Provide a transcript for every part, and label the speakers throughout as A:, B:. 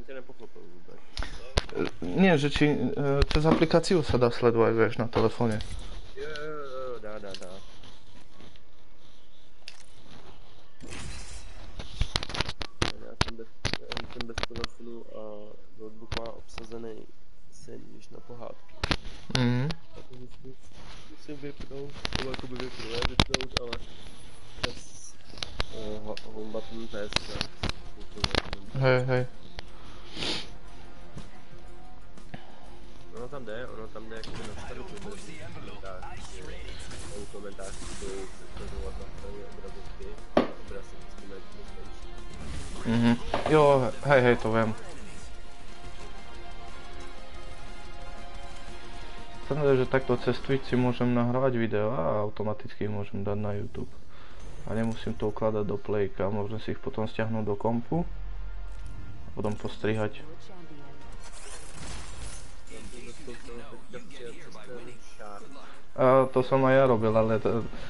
A: tě nepochopil vůbec.
B: Nie, že či cez aplikáciu sa dá sledovať, vieš, na telefóne.
A: Jo, dá. Já jsem bez telefonu a notebook má obsazený sen, když na pohádky. Tak musím vypnout, nebo jakoby vypnout, ale přes home button PS.
B: Hej.
A: Ono tam jde jakoby nastavit komentář, který představovat na straně obrazovky a obraz se s tím nejmenší.
B: Jo, hej, to viem. Samozrejme, že takto cez Twitch si môžem nahrávať video a automaticky ich môžem dať na YouTube. A nemusím to ukladať do Playka, môžem si ich potom stiahnuť do kompu a potom postrihať. To som aj ja robil, ale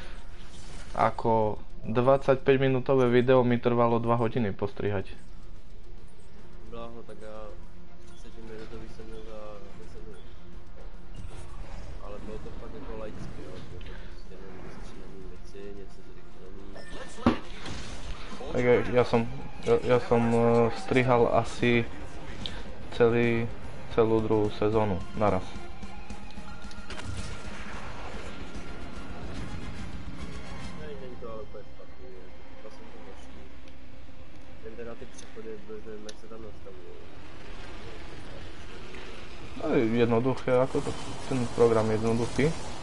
B: ako 25 minútové video mi trvalo 2 hodiny postrihať.
A: Bláho, tak já 30 minutový jsem měl za 10 minut. Ale bylo to fakt jako laicky, jo. Bylo to prostě jenom vystřílený věci, něco zrychlený.
B: Tak ja som strihal asi celú druhú sezónu naraz.
A: Není to ale úplně špatný, to jsem to horší. Jen teda ty přechody, nevím, jak se tam nastavují.
B: Jednoduché, ako to, ten program je jednoduchý.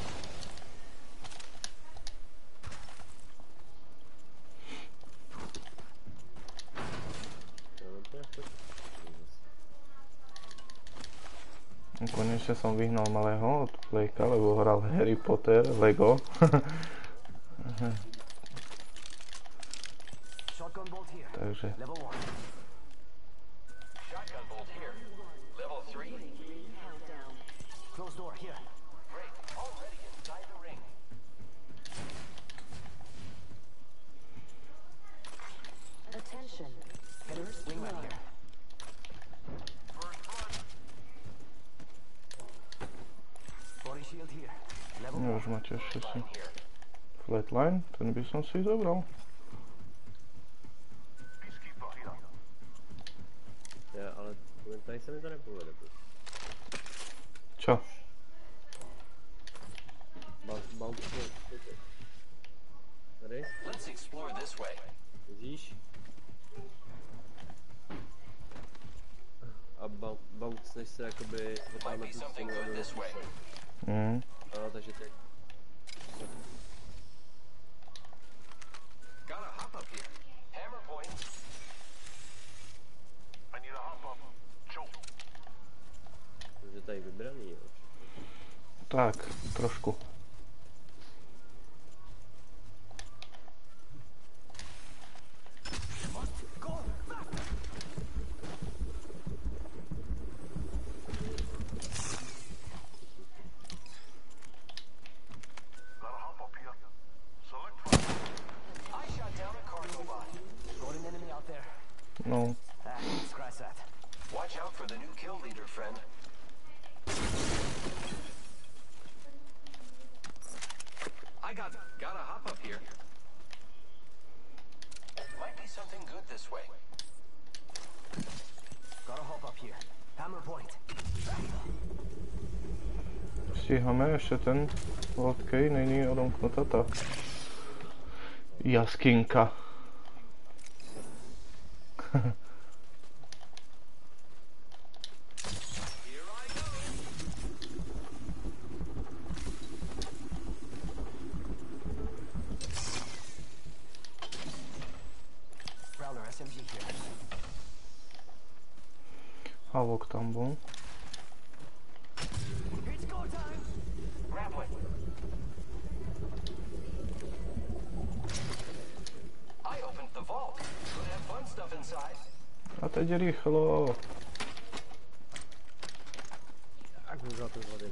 B: Konečne som vyhnal malého od Playka, lebo hral Harry Potter, Lego. Takže... No, už máte ešte si flatline, ten by som si zobral.
A: Ja, ale tady se mi to nepovede.
B: Čo?
A: Bounce. Tady? Vidíš? A bounce, než se jakoby vytáhne tu stěnu a do no, takže teď. Takže tady vybraný, jo?
B: Tak, trošku. No.
C: Watch out for the new kill leader, friend. I gotta hop up here. Might be something good this way. Gotta hop up here. Hammer point.
B: Stíhame ešte ten vodkej, není odomknutá tá jaskinka. Havok tam bol. A teď rýchlo.
A: Tak mu za to vody.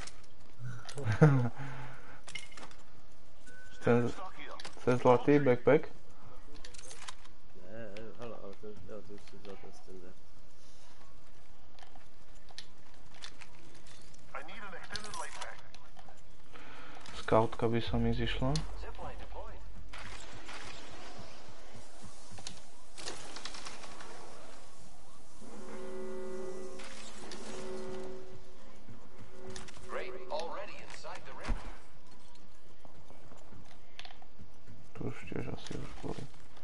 B: Ten zlatý backpack?
A: Ne, hele, ale to už si vzal ten standard.
B: Scoutka by sa mi zišla.
C: Zipline deployed. Great, already inside the ring.
B: Tu už tiež asi už boli.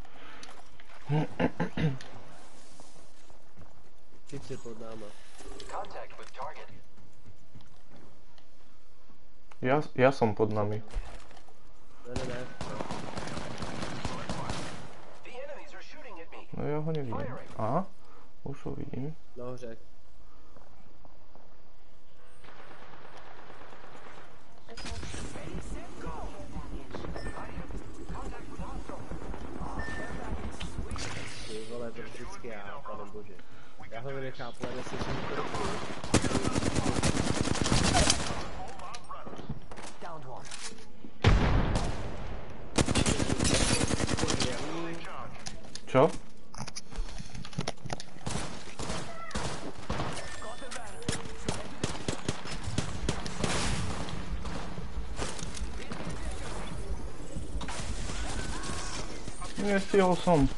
A: Typci pod náma.
C: Contact with target.
B: Ja som pod nami.
A: Ne.
C: The enemies are shooting at me.
B: No ja ho nevidím. Aha, už ho vidím.
A: Nahoře. Ty vole, to vždycky já, pane bože. Já ho nechápu, ale neslyším kroku.
C: Downed one.
B: Čo? Nestihol som.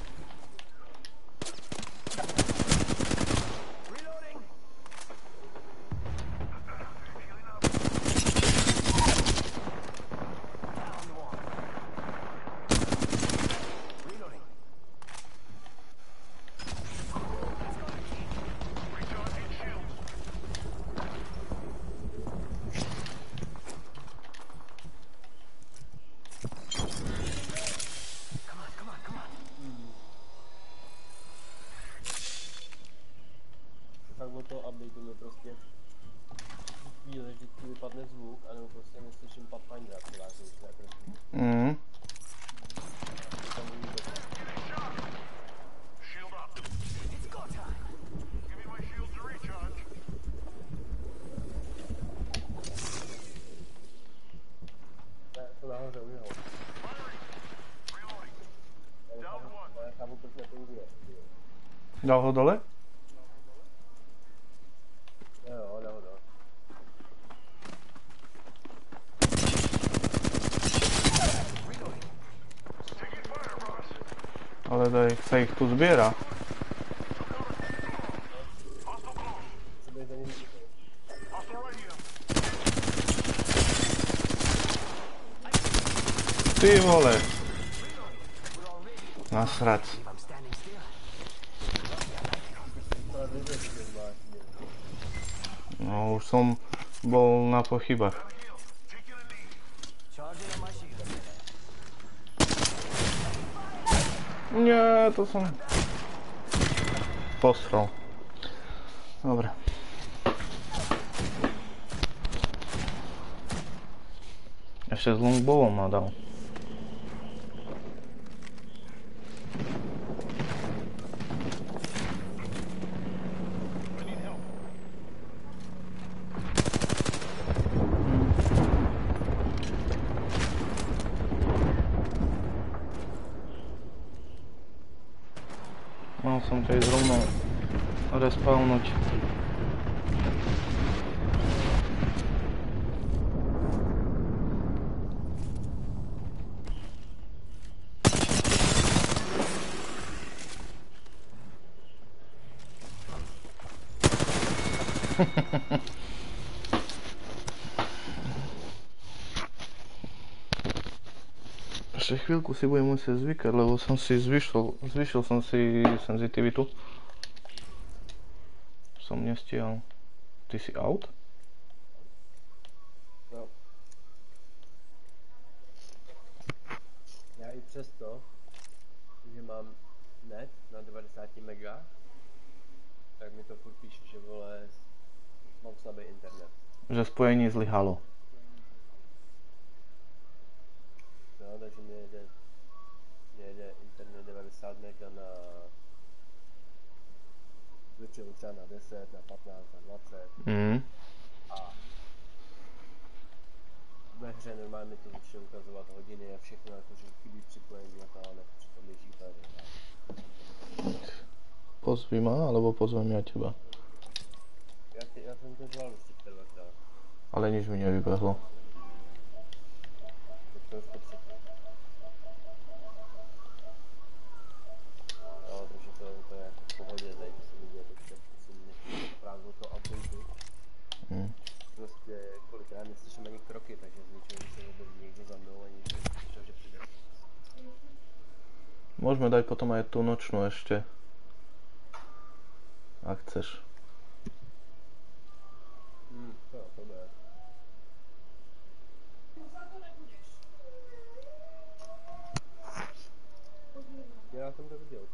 C: Reloading. Downed one. Reloading. Come on.
A: Fakt o to updatujeme prostě chvíli, vždycky vypadne zvuk, anebo prostě neslyším Pathfindera, která se už neprosím.
B: Mhm.
A: Tam vůbec.
C: Shield up. It's go time. Give me my shield to recharge.
A: Ne, to nahoře u něho.
C: Reloading.
A: Já nechápu, proč nepinguje.
B: Dal ho dole?
A: Jo.
C: Taking fire, boss.
B: Ale sa ich tu zbiera.
C: Hostile close.
A: Co by za ním říkal?
C: Hostile right here.
B: Ty vole. Nasrať.
C: I'm standing still.
A: To je vidět, že zvláštně.
B: No už som bol na pochybách.
C: Taking a knee. Charging on my shield.
B: Nie, to som posral. Dobre. Ešte s longbowom ma dal.
C: I need help.
B: Mal som to ísť rovno respawnuť. Ešte chvíľku si budem musieť zvykať, lebo som si zvýšil som si senzitivitu. Som nestihal. Ty si out?
A: No. Já i přesto, že mám net na 90 mega, tak mi to furt píše, že vole, mám slabý internet.
B: Že spojení zlyhalo.
A: No, takže mě jede internet 90 mega na většinou třeba na 10, na 15, na 20
B: Mhm.
A: a ve hře normálně mi to začne ukazovat hodiny a všechno, jakože chybí připojení a to, ale přitom běží tady.
B: Pozvi ma, alebo pozvem ja teba.
A: Já jsem to zvládl už teďka dvakrát.
B: Ale nič mi nevybehlo.
A: To už po třetí. Jo, takže to je jako v pohodě, tady to jsem viděl teďka, jsem nechtěl právě o to updateu. Prostě kolikrát neslyším ani kroky, takže z ničeho se objeví někdo za mnou a nikdo neslyšel, že přijde.
B: Môžeme dať potom aj tú nočnú ešte. Ak chceš.
A: To bude. Já jsem to viděl.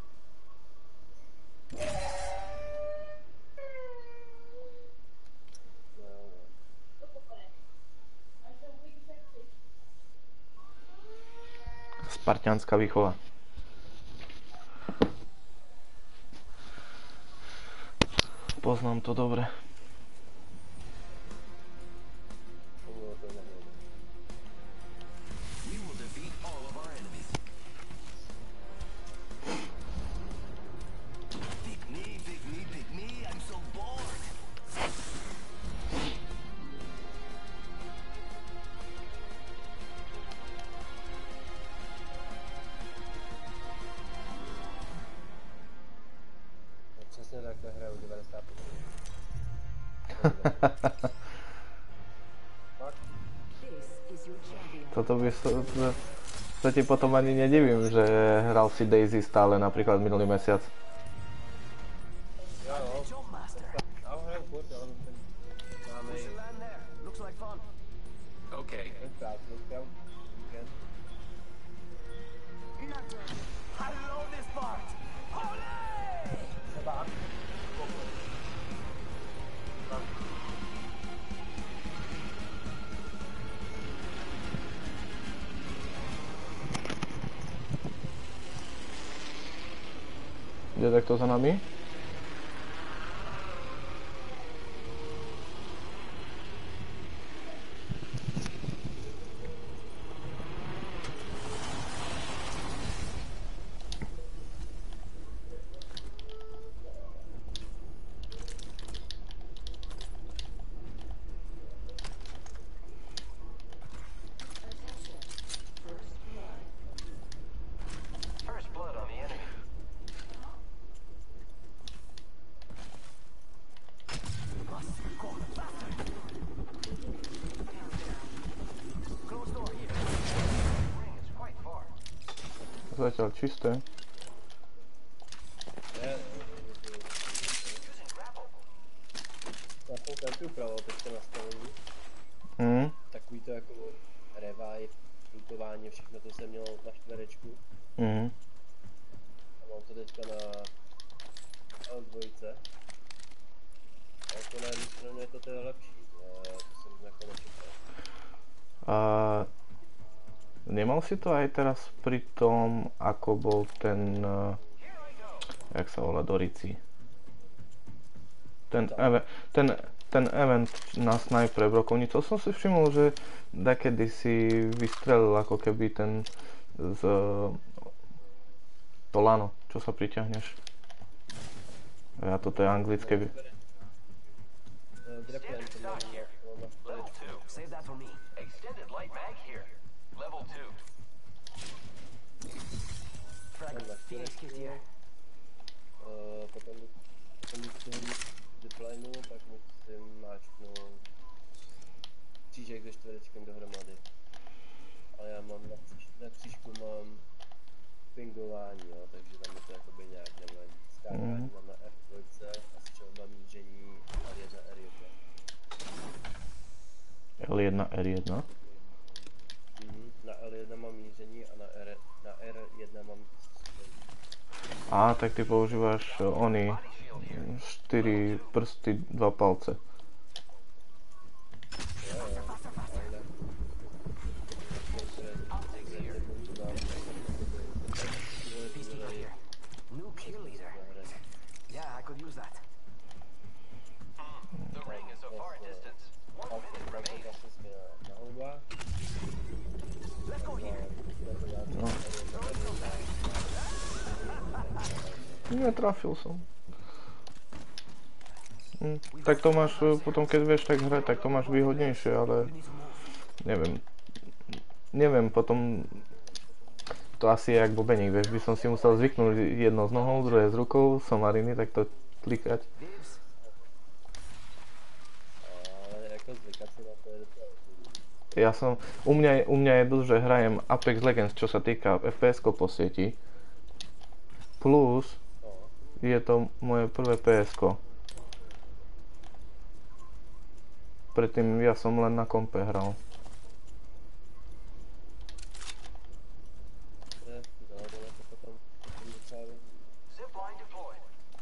B: Spartianská výchova. Poznám to dobre.
C: We will defeat all of our enemies. Pick me, pick me, pick me. I'm so bored.
A: Přesně takhle hraju 90%.
B: Toto by sa ti potom ani nedivím, že hral si Daisy stále napríklad minulý mesiac.
A: Jo, já ho hraju furt, ale ten máme
C: We should land there. Looks like fun. Okay.
A: ten prázdníka, víkend.
C: I love this part. Olé!
A: Třeba.
B: Ide takto za nami?
C: First blood on the enemy. Must go faster. Close door here. Ring is quite far.
B: Zatiaľ čisté.
C: Using grapple.
A: Já jsem tam upravoval teďka nastavení. Takový to jako revive, lutování, všechno to jsem měl na čtverečku. A mám to teďka na L2. A jako na jednu stranu je to teda lepší, to jsem jako nečekal.
B: Nemal si to aj teraz pri tom, ako bol ten, jak sa volá, Dorici. Ten event na snajpre brokovnicu, som si všimol, že dakedy si vystrelil ako keby ten z to lano, čo sa priťahneš. Ja toto je anglické.
C: Standard stock here. Level 2. Save that for me. Extended light mag here. Level 2. Frag Phoenix kit here.
A: Potom musím ziplinu, tak musím máčknout křížek se čtverečkem dohromady. Ale já mám na křížku mám pingování, jo, takže tam je to jakoby nějak nevadí. Skákání mám na F2 a střelba míření L1, R1.
B: L1, R1?
A: Na L1 mám míření a na R1 mám střelbu.
B: Á, tak ty používaš ony 4 prsty, 2 palce.
C: New kill leader. Yeah, I could use that. The ring is a far distance. 1 minute remains.
A: Na houbách.
C: Let's go here.
B: Netrafil som. Tak to máš, potom keď vieš tak hrať, tak to máš výhodnejšie, ale neviem. neviem, potom to asi je jak bubeník, vieš, by som si musel zvyknúť jedno s nohou, druhé s rukou, somariny, tak to klikať.
C: Vives,
A: Ale jako zvykat si na to je docela dobrý.
B: Ja som, u mňa je dosť, že hrajem Apex Legends, čo sa týka FPS-ko po sieti. Plus,
A: No,
B: je to moje prvé PS-ko. Predtým ja som len na kompe hral.
A: no, ono to potom docela
C: zipline deployed.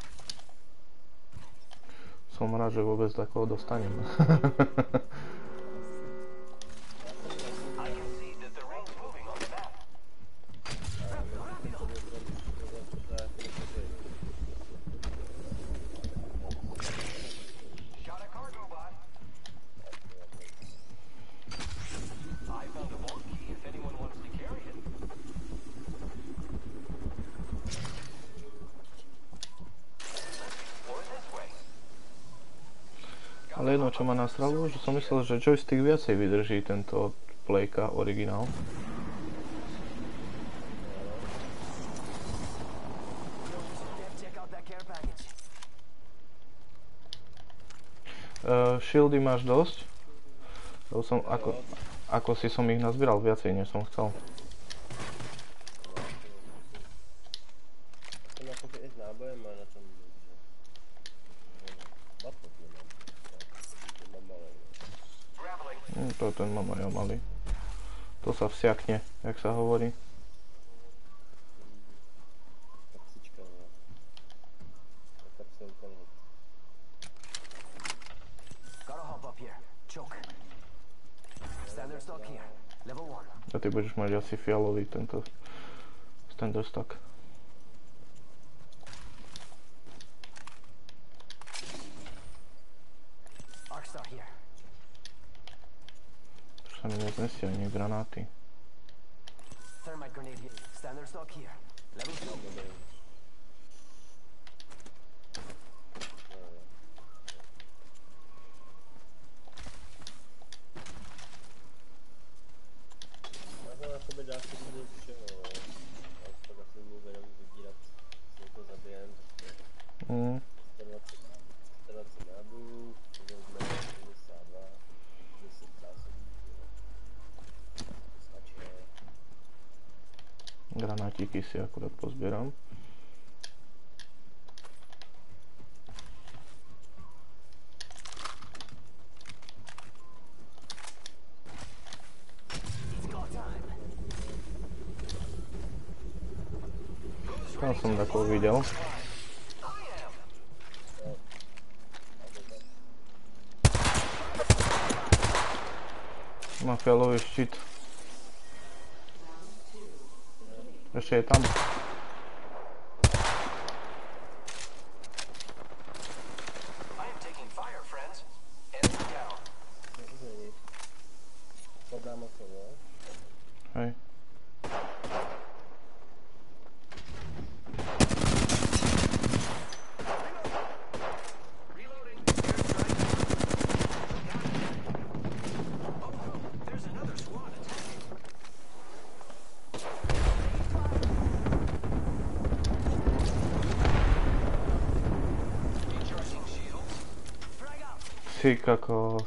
B: Som rád, že vôbec takého dostanem.
C: I can see that the ring's moving on the map. Got a cargo bot. I found a vault key if anyone wants to carry it. Or this way.
B: Ale jedno, čo ma nasralo, že som myslel, že joystick viacej vydrží tento Playka originál.
C: Check out that care package.
B: Shieldy máš dosť? Lebo som, ako si som ich nazbieral viacej, než som chcel.
A: Jsem jakože i s nábojem a na tom dobře. Laptop nemám. To mám malé.
C: Grappling.
B: To ten mám aj ja malý. To sa vsiakne, jak sa hovorí.
A: Kapsička, no. Kapsel kolot.
C: Gotta hop up here. Choke. Standard stock here. Level 1.
B: A ty budeš mať asi fialový tento standard stock.
C: Arcstar here.
B: Už sa mi neznesie ani granáty.
C: Thermite grenade here. Standard stock here. Level 2.
A: No to jakoby dá se říct všeho, no. A už pak asi můžu jenom vybírat, co to zabijem,
B: Mm.
A: 120 nábojů, to vezme 62, 10 zásobníků, no. Stačí.
B: Granátiky si akurát pozbieram. Tam som takého videl. Má fialový štít. Ešte je tam.
C: I am taking fire, friends. Enemy down.
A: Podám to, no.
B: Hej.
C: Reloading. Oh, there's another squad attacking. Recharging shields. Frag out.
B: Ty kokos.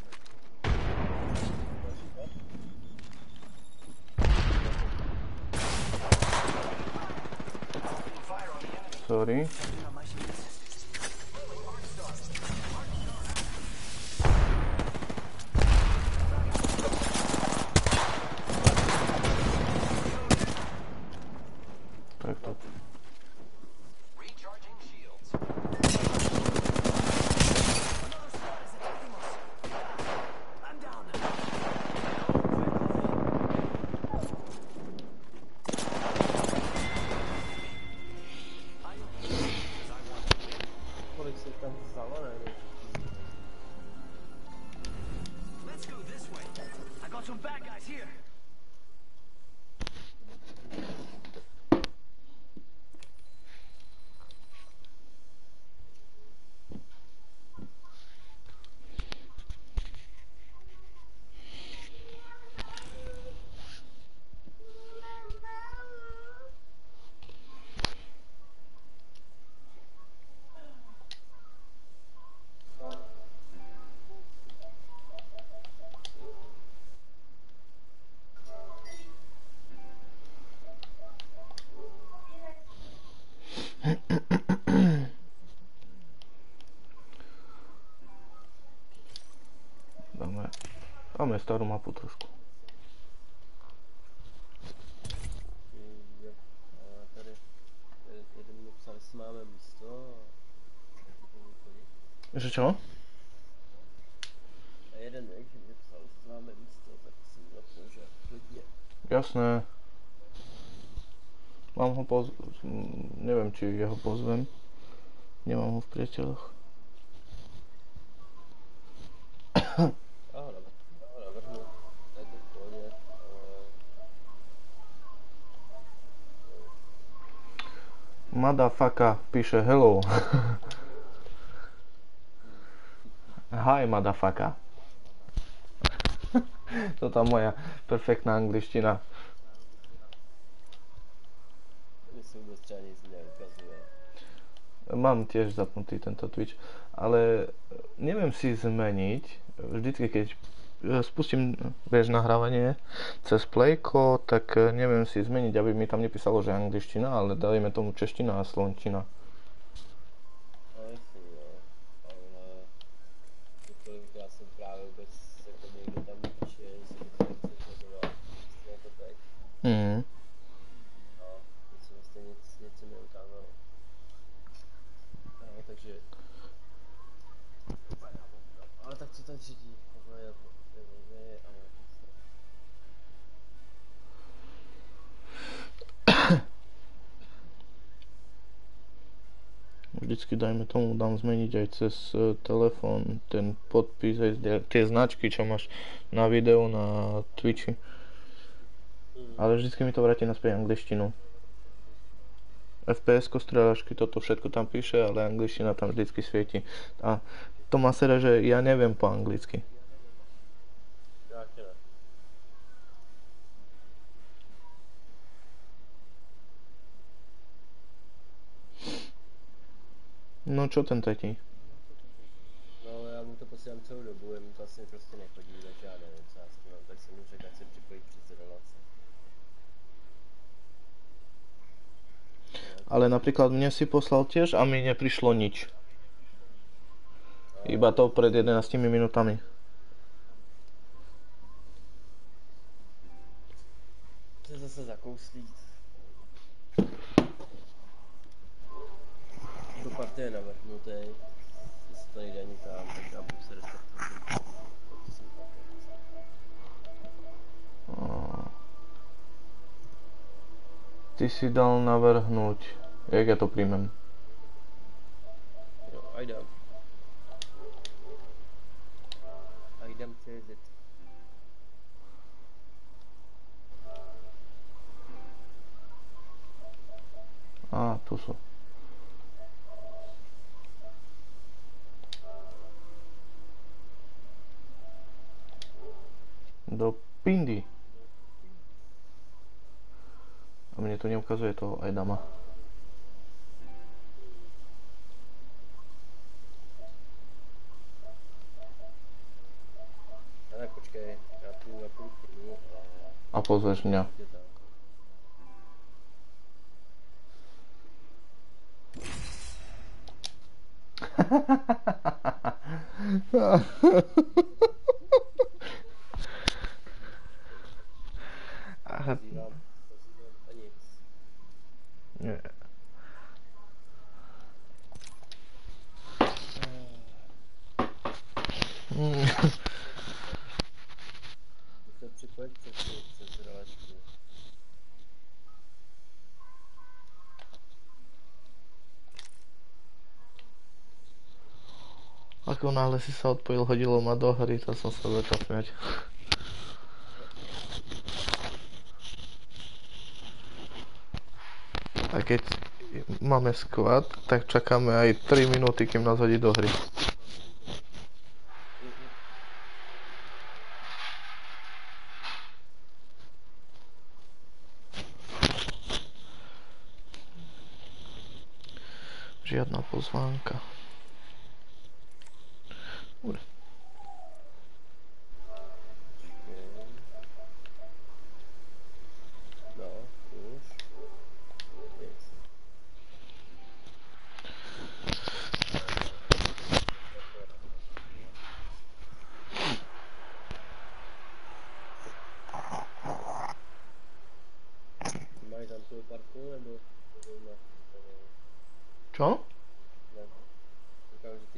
C: Opening fire on the enemy.
B: Sorry.
C: Putting on my shields.
B: Tak to.
C: Recharging shields. I'm down.
A: Kolik se tam vzalo, ne?
C: Let's go this way. I got some bad guys here.
B: Máme starú mapu trošku.
A: Jo. A tady jeden mi psal, jestli máme místo.
B: Že čo?
A: A jeden že mi psal, jestli máme místo, tak jsem napsal, že klidně.
B: Jasné. Mám ho neviem, či jeho pozvem. Nemám ho v priateľoch.
A: Navrhnu. To je to v pohodě, ale...
B: Motherfucker píše hello. Hi motherfucker. To tá moja perfektná angličtina.
A: Mně se vůbec třeba nic neukazuje.
B: Mám tiež zapnutý tento Twitch, ale neviem si zmeniť, vždycky keď spustím, vieš, nahrávanie cez Playko, tak neviem si zmeniť, aby mi tam nepísalo, že angličtina, ale dajme tomu čeština a slovenčina.
A: No jasný, jo. Ale několikrát jsem právě vůbec, jako někdo tam píše, že se mi to nechce sledovat. Prostě jako teď.
B: Mhm.
A: No, teď se vlastně nic mi neukázalo. No, takže... Ale tak co ten třetí? Takhle je ale...
B: Vždycky dajme tomu dám zmeniť aj cez telefón ten podpis, aj tie značky, čo máš na videu na Twitchi. Ale vždycky mi to vráti naspäť angličtinu. FPS-ko, strieľačky, toto všetko tam píše, ale angličtina tam vždycky svieti. A to má sere, že ja neviem po anglicky.
A: Já tě ne.
B: No čo ten tretí?
A: No, já mu to posílám celou dobu, jen to asi prostě nechodí, takže já nevím, co já s tím mám, tak jsem mu řekl, ať se připojí přes relace.
B: Ale napríklad mne si poslal tiež a mi neprišlo nič. Iba to pred 11 minútami.
A: To je zase zakouslý. Do partie je navrhnutý. Jestli to nejde ani tam, tak já budu se respektovat.
B: Ty si dal navrhnúť. Jak ja to príjmem?
A: Jo, ajdem. Ajdem CZ.
B: Á, tu sú. Do pindy. A mne to neukazuje toho Aidama.
A: A tak počkej, já tu na půl kruhu
B: A pozveš mňa.
A: je tam. Zazývám a nic.
B: Nie.
A: Musím připojit přes relačku.
B: Ako náhle si sa odpojil, hodilo ma do hry, to som sa začal smiať. A keď máme squad, tak čakáme aj 3 minúty, kým nás hodí do hry. Žiadna pozvánka. Dobre.
A: No, už. Nic.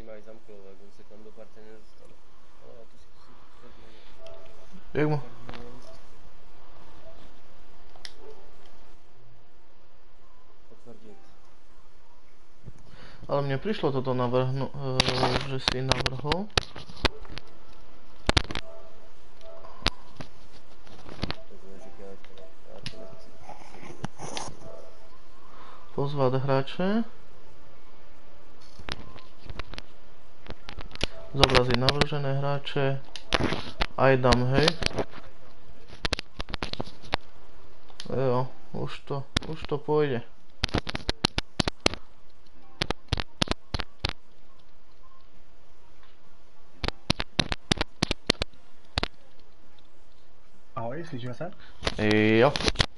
A: mají zamklo, tak on se tam do party nedostane. Ale já to zkusím rozměnit.
B: Jak mu?
A: Potvrdit.
B: Ale mne prišlo toto že si navrhol.
A: To říká, já to nechci.
B: Pozvať hráče. Zobraziť navržené hráče. Aj dám, hej. Jo, už to pôjde.
D: Ahoj, slyšíme se?
B: Jo.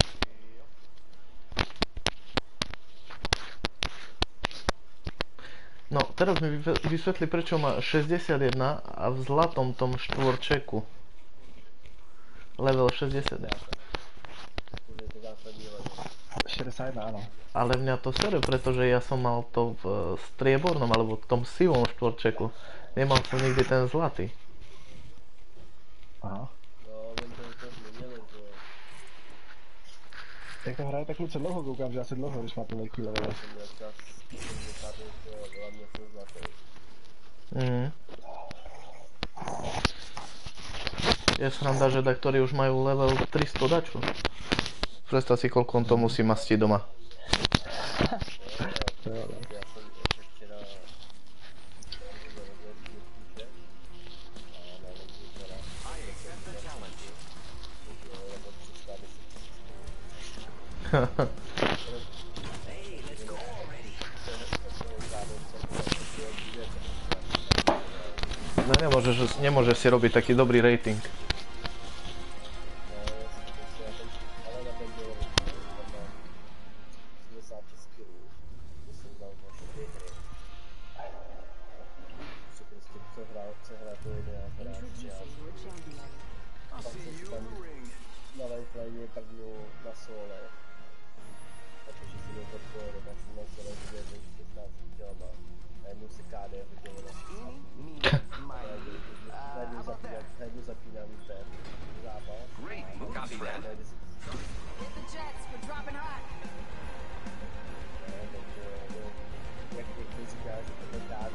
B: No, teraz mi vysvetli, prečo má 61 a v zlatom tom štvorčeku. Level 61.
A: To je to zásadní level.
D: 61, ano.
B: Ale mňa to sere, pretože ja som mal to v striebornom alebo v tom sivom štvorčeku. Nemal som nikdy ten zlatý.
D: Aha.
A: No, oni to změnili, že jo.
D: Jak to hraje tak kluce dlouho, koukám, že asi dlouho, když má ten velký level.
A: Jsem měl čas, jsem mě padl, že jo, byla mě jsem zlatý.
B: Je sranda, že ktorí už majú level 300 dačo. Predstav si, koľko on to musí mastiť doma.
D: To jo, no.
A: Já jsem ještě včera zarodil spíše a na lidi teda
C: I accept the challenge.
A: nebo 310.
C: Hey, let's go already.
B: No nemôžeš si robiť taký dobrý rating.
A: Ale na ten byl tam mám 76 kg, to jsem dal naše 2 hry. Že prostě co hrál to 11 hráč, já pak jsem tam na lifeline padnu na sole, protože jsem měl podporu, tak jsem na sole 15 kilama a jednou se KD hodilo na 60. Najednou zapínám ten zápas.
C: Great. Copy that.
A: Najde se
E: Hit the jets, we're dropping hot.
A: jak někdo říká, že to je KD,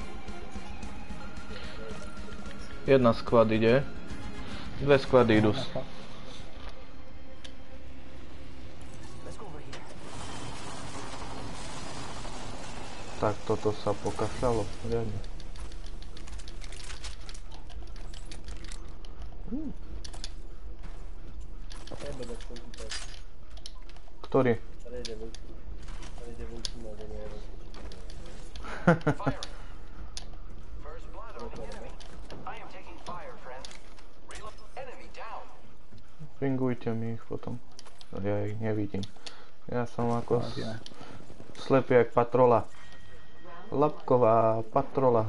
B: Jedna sklad ide. Dve sklady idú.
C: Let's go over here.
B: Tak toto sa pokašľalo. Riadne.
A: a to je blbec ten týpek.
B: Ktorý?
A: Tady jde vouchů, no, to nie je rozpočítí.
C: Firing. First blood on the enemy. I am taking fire, friend. Reload. Enemy down.
B: Pingujte mi ich potom. Ja ich nevidím. Ja som ako
D: Ne.
B: slepý jak patrola. Lapková patrola.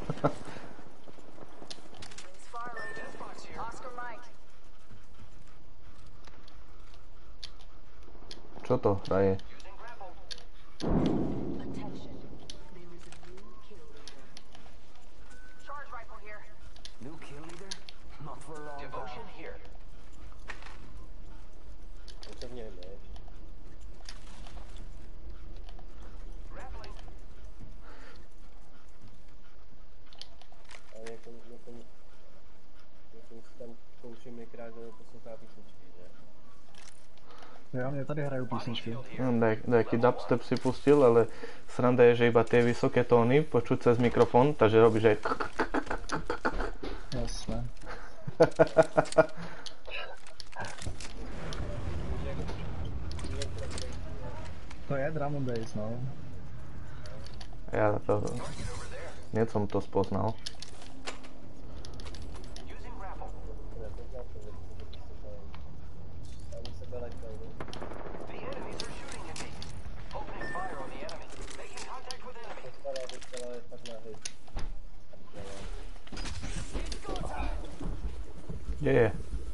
E: Rings far, lady.
C: Deathbox here.
E: Oscar Mike.
B: Čo to hraje?
C: Using grapple.
E: Attention. There is a new kill leader. Charge rifle here.
C: New kill leader? Not for long. Devotion here.
A: Co v něm je?
C: Grappling.
A: Ale jako si tam kouším někrát, že poslouchá písničky, že?
D: Jo, mě tady hrajou písničky.
B: Nejaký dubstep si pustil, ale sranda je, že iba tie vysoké tóny počuť cez mikrofón, takže robíš aj
D: Jasné. To je drum and bass, no.
B: Ja to... Hneď som to spoznal.
C: Using grapple.
A: Nepoznal to, že to poslouchám. Tam se daleko, ne?
C: The enemies are shooting at me. Opening fire on the enemy. Making contact with enemy.
A: Dostala je fakt na hit.
B: Kde je?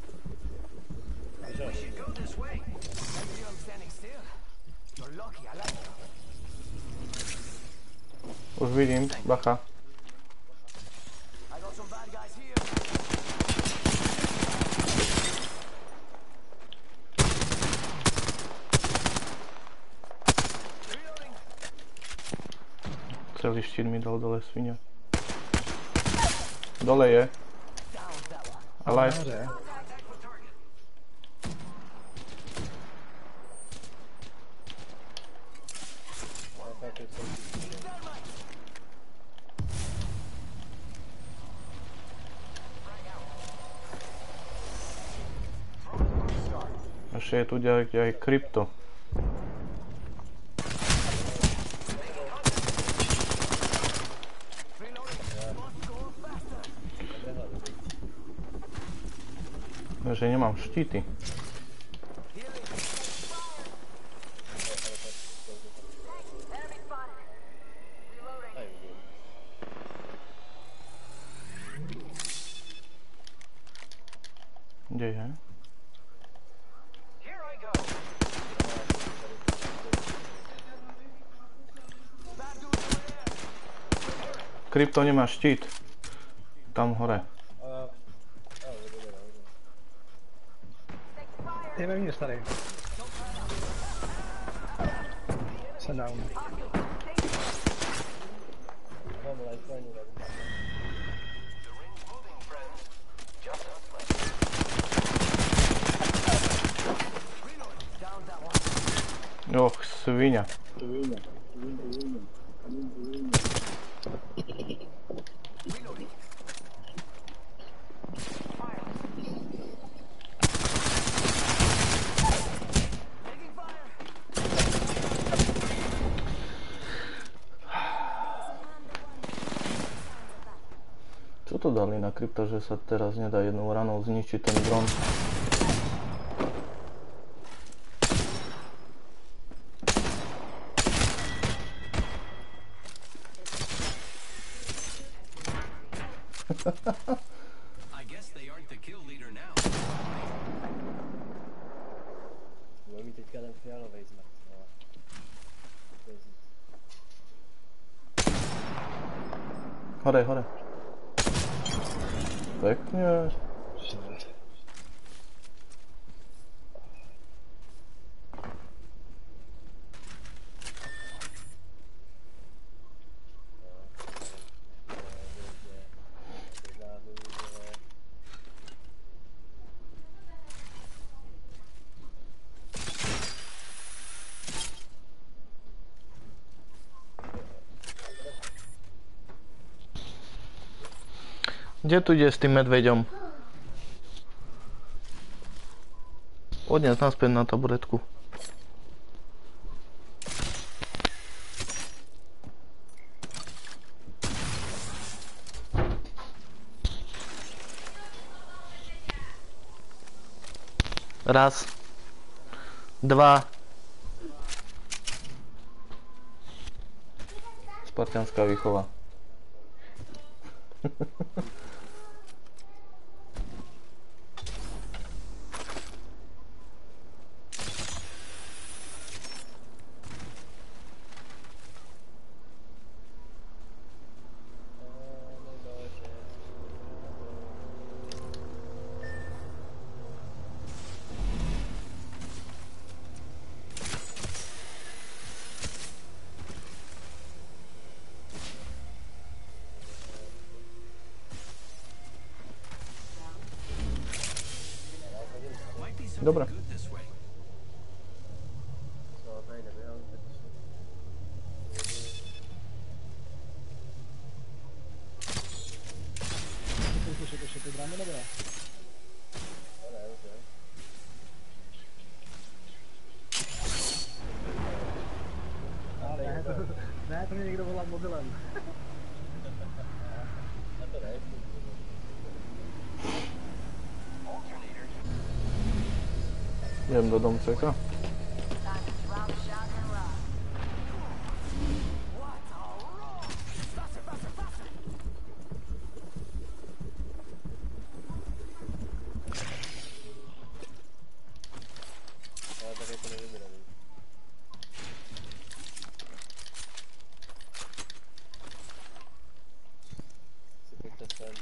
C: We should go this way. I feel I'm standing still. You're lucky, I like you.
B: Už vidím, bacha. Celý štít mi dal dole svinia. Dole je. Ale aj...
D: Nahoře.
A: Ale tak je som si
B: Ešte je tu aj krypto. Že nemám štíty.
E: Enemy spotted. Reloading.
A: aj vidím.
B: Kde je?
C: Here I go.
B: Krypto nemá štít. Tam hore.
A: Vidíme, no.
D: Je vevnitř tady. Jsem down.
A: Mám lifeline, nevím.
C: The ring's moving, friends. Just us left. Reload. Down that one.
B: Och, svinia.
C: Reloading. Fire. Taking fire.
B: Čo to dali na krypto, že sa teraz nedá jednou ranou zničiť ten dron?
C: I guess they aren't the kill leader now.
A: Budeme mít teďka ten fialovej zmrt. No.
B: Hore, hore. Pekne. Kde tu ide s tým medveďom? Odnes naspäť na taburetku. Raz. Dva. Spartianská výchova.
C: Might be something
B: Dobra.
C: good this way.
A: No, tady neběhám, tak
D: Ještě ty drámy nebo ne?
A: no, ne, už ne.
D: Ale ne, to mě někdo volá mobilem.
A: A to ne,
C: Alternator.
B: Idem do domčeka.
E: Time to drop, shout, and run.
C: What a roar! Faster, faster, faster!
A: ale tak to nevybírám. Si pojďte sem.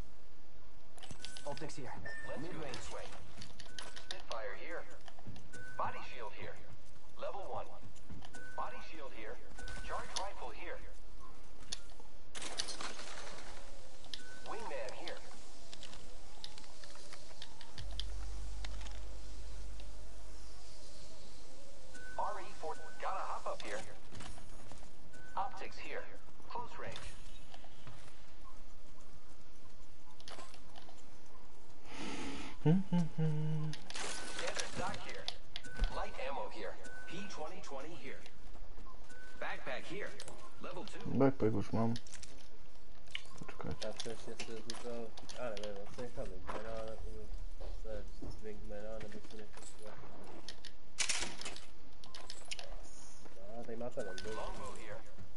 C: Optics here. Mid-range way. Spitfire here. Body shield here. Level 1. Body shield here. Charge rifle here. Wingman here. RE4. Gotta hop up here. Optics here. Close range. Standard stock here. Light ammo here. P2020 here. Backpack here. Level 2.
B: Backpack už mám. Počkať.
A: Já to ještě si říkal, já nevím, asi nechám Wingmana, nebo se z Wingmana, nebo si nechám. No, tady máte longbow.
C: Longbow here.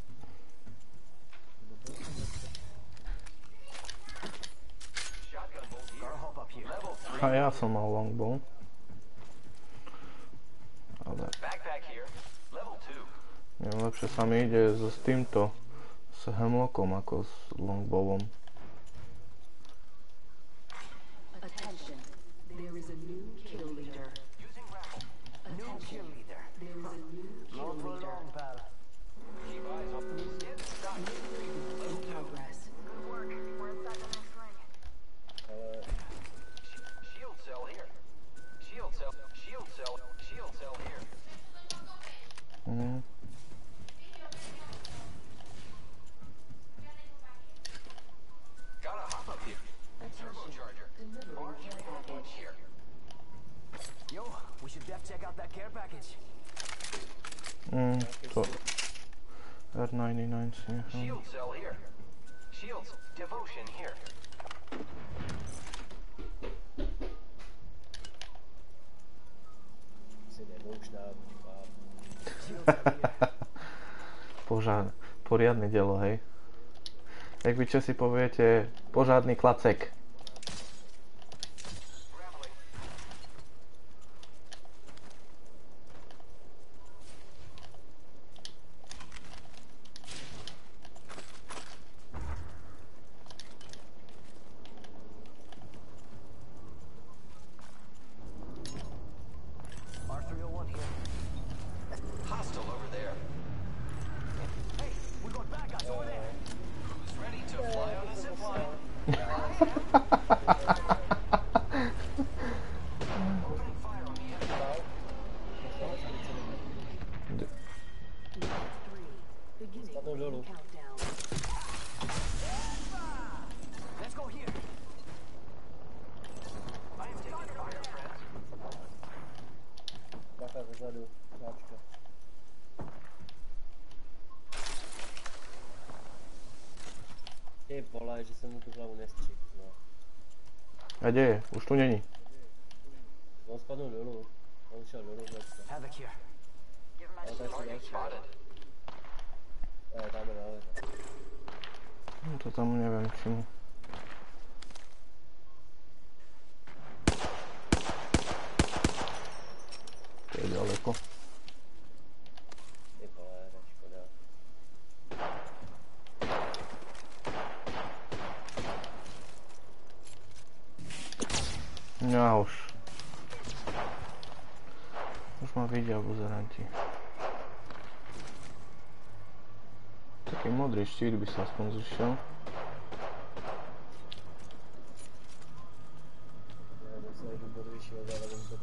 C: Shotgun bolt here. Gotta hop up here. Level 3.
B: A ja som mal longbow. Ale
C: Backpack here. Level 2.
B: neviem, lepšie sa mi ide s týmto, s hemlockom ako s longbowom.
E: Attention. There is a new kill leader.
C: Using grapple.
E: New kill leader. There is a new kill leader.
C: Keep eyes on the standard stock.
E: In progress.
F: Good work. We're inside the next ring.
C: Shield cell here. Shield cell. Shield cell. Shield cell here.
B: Mhm.
C: Gotta hop up here. Turbocharger. Or punch here.
G: Yo, we should def check out that care package.
B: To R99 si nechám.
C: Shield cell here. Shields. Devotion here.
A: Si nemůžná,
B: Poriadne dielo, hej. Jak vy Česi poviete, požárny klacek.
C: Grappling.
G: R301 here.
C: Hostile over there.
G: Hey, we got bad guys over there.
C: Who's ready to fly on a zip line? Opening fire on the enemy.
E: Beginning
A: Spadnou dolů.
E: countdown.
G: Let's go here.
C: I am taking fire, friends.
A: Bacha zezadu, sáčka. Ty vole, že jsem mu tu hlavu nestřík, no.
B: A kde je? Už tu není.
A: On spadnul dolů. On šel dolů dneska.
G: Havoc here.
F: Give him my
A: Ale tak si
F: shield.
A: další.
C: Spotted.
A: Dáme nahoře.
B: No to tam neviem, či mu... To je ďaleko.
A: Ty vole, to je škoda.
B: Ja už. Už ma vidia buzeranti. Taký modrý štít by sa aspoň zrušil.
A: Já myslím, že budu vyšší oddávat to.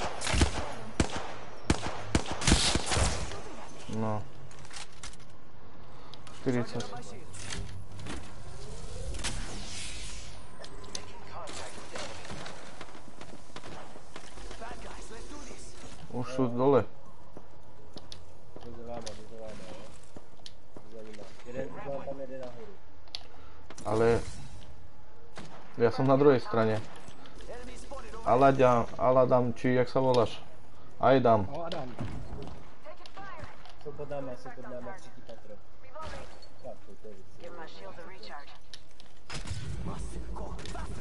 B: No. 40.
G: My shield.
C: Making contact with enemy.
G: Bad guys, let's do this.
B: Už sú dole.
A: Jdu za váma, jo. Jdu za nima. Jeden, tam jede nahoru.
B: Ale... Ja som na druhej strane.
G: Enemy spotted over
B: Aladam, či jak sa voláš? Ajdam.
D: O, Adam.
F: Taking fire.
A: Jsou pod náma, třetí patro.
F: Reloading.
A: Tak, to je víc.
F: Give my shield a recharge.
G: Must go faster.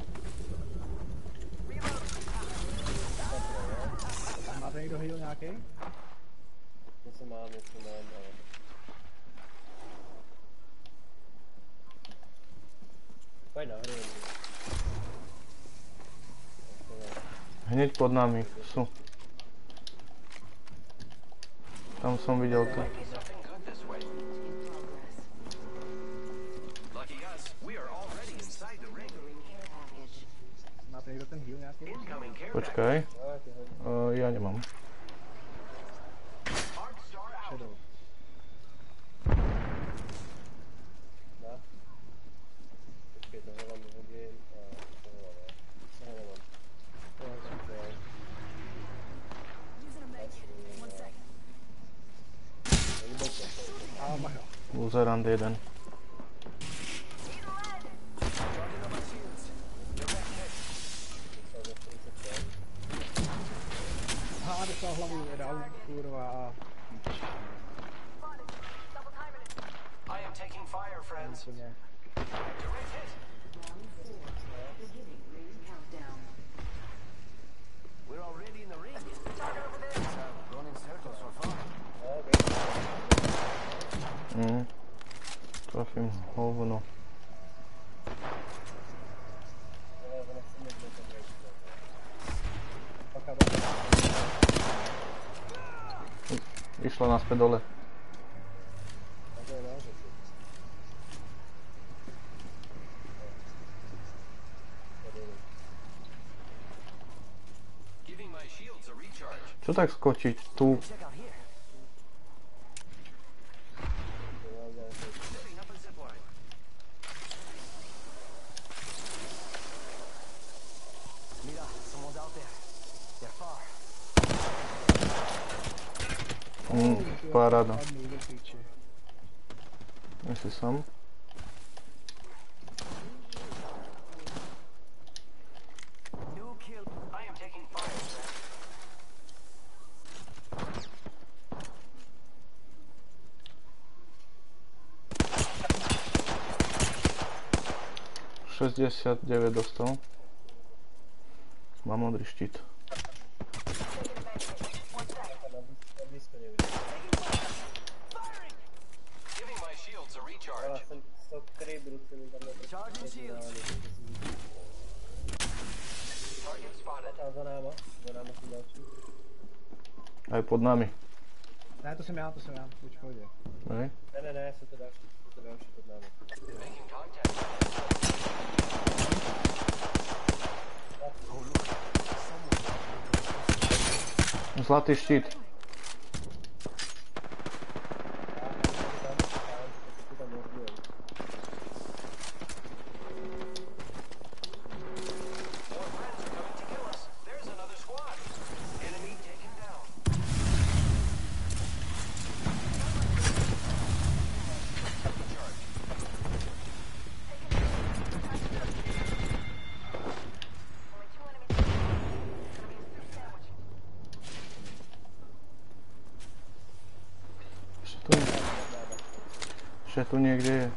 D: Tam máte někdo heal nějaký?
A: Něco mám, ale... Pojď nahoru.
B: Hneď pod nami sú. Tam som videl to.
C: Might be something good this way.
E: In progress.
C: Lucky us, we are already inside the ring.
E: Delivering care package.
D: Máte někdo ten heal nějaký?
C: Incoming care
B: Počkaj.
A: No, ty hodně.
B: Ja nemám.
C: package. Arc Star out.
D: Shadow.
A: No. Počkej, tohle vám hodím a tohle ne. Tohle nemám. Tohle super.
D: A macha.
B: Luzerand 1.
D: Dostal hlavu, je dál, kurva a
C: I am taking fire, friends.
D: úplně.
C: Direct hit.
E: Round 4. Beginning ring countdown.
G: We're already in the ring. Going in circles so far.
B: Trafím hovno.
A: Ale nechceme jít do toho. Paka,
B: Išla naspäť dole.
A: a to je nářek.
C: Giving my shields a recharge.
B: Čo tak skočiť tu?
G: Check out here.
C: Setting up a zip line.
G: Mira, someone's out there. They're far.
B: Paráda.
D: Padnul do piči.
B: Jestli som.
G: New kill.
C: I am taking fire, friends.
B: 69 dostal. Mám modrý štít.
A: Na blízko nevidím.
C: Giving my shields a
A: Já
C: recharge.
A: jsem sokrý, budu se mi tam
G: Charging shields.
C: Target spotted.
A: A za náma jsou další.
B: Aj pod nami.
D: Ne, to jsem já, buď v pohodě.
B: Hej.
A: Ne, jsou to další pod námi.
C: Making contact.
B: Zlatý štít.
C: More friends are coming to kill us. There's another squad. Enemy taken down.
B: Ešte tu niekde je.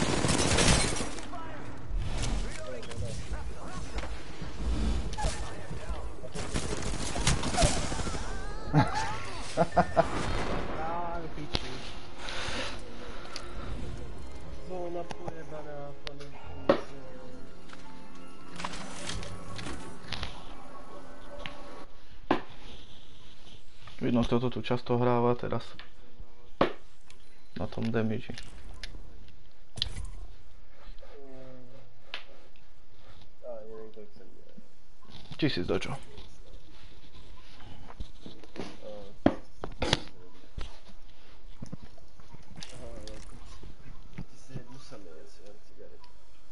D: A do piči.
A: Zóna pojebaná, pane.
B: Vidno, kto to tu často hráva teraz. Na tom damage.
A: Nevím, kolik jsem měl.
B: 1000 dočo.
A: Ty si jednu sami, jestli jen cigaret.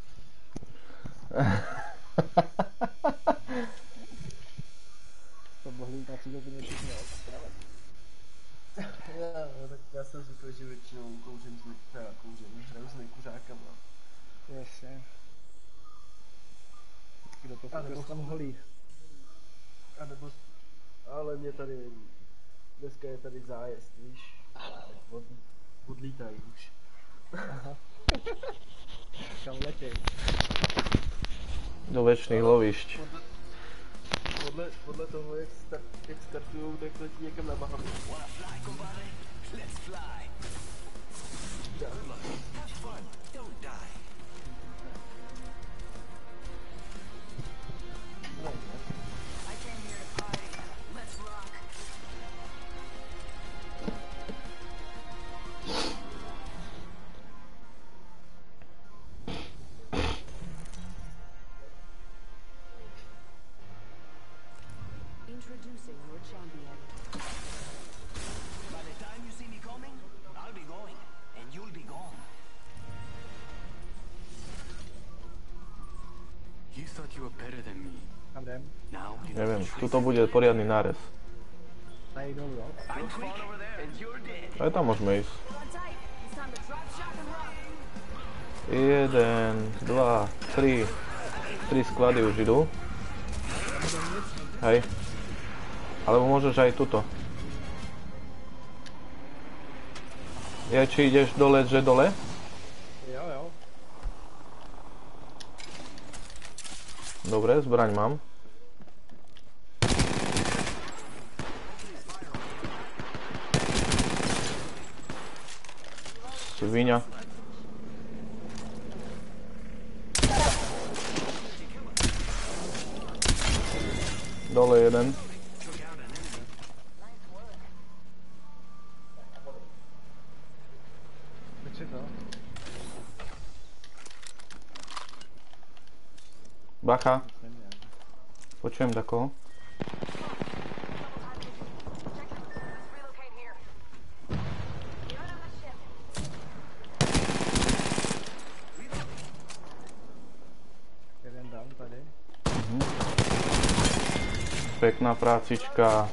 D: To bohlí na cíl úplně všichni.
A: Tak já jsem zvyklý, že většinou kouřím hraju s nekuřákama.
D: Jasně. Kdo to fakt tam holí?
A: A nebo, ale mě tady, dneska je tady zájezd, víš? Odlítají už.
D: Aha. Kam letěj?
B: Do väčšných lovišť.
A: Podle toho, jak startujou, tak letí někam na Bahamu.
G: Wanna fly, compadre? Let's fly. Have fun. Don't die.
F: I came here to party. Let's rock.
E: champion.
G: By the time you see me coming, I'll be going, and you'll be gone. You thought you were better than me.
D: Kam jdem?
G: Now you know
B: Neviem,
G: the truth.
B: tuto bude poriadny nárez.
D: Tady dolů, jo?
G: I'm quick, and you're dead.
B: Aj tam môžeme ísť.
F: Hold on tight. It's time to drop, shock, and rock.
B: 1, 2, 3. 3 sklady už idú. Hej. Alebo môžeš aj tuto. Ja či ideš dole, že dole?
D: Jo, jo.
B: Dobre, zbraň mám. Sviňa. Dole jeden.
D: Pojď si to.
B: Bacha. Počujem takoho.
F: Relocate here. You're on the ship.
D: Jeden down tady.
B: Pekná prácička.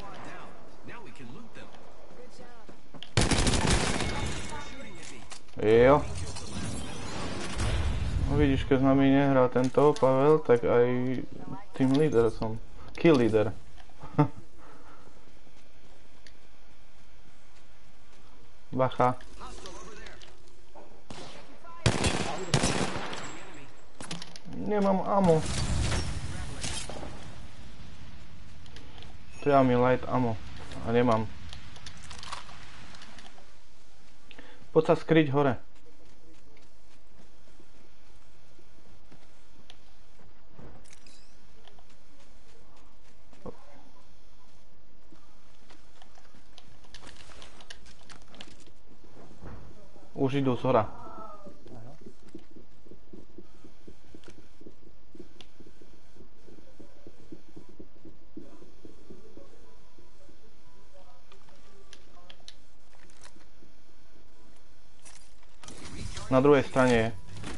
B: Jo. No vidíš, keď s nami nehrá tento Pavel, tak aj team leader som. Kill leader. Bacha. Nemám ammo. Treba mi light ammo. A nemám. Poď sa skryť hore. Už idú z hora. Na druhej strane je.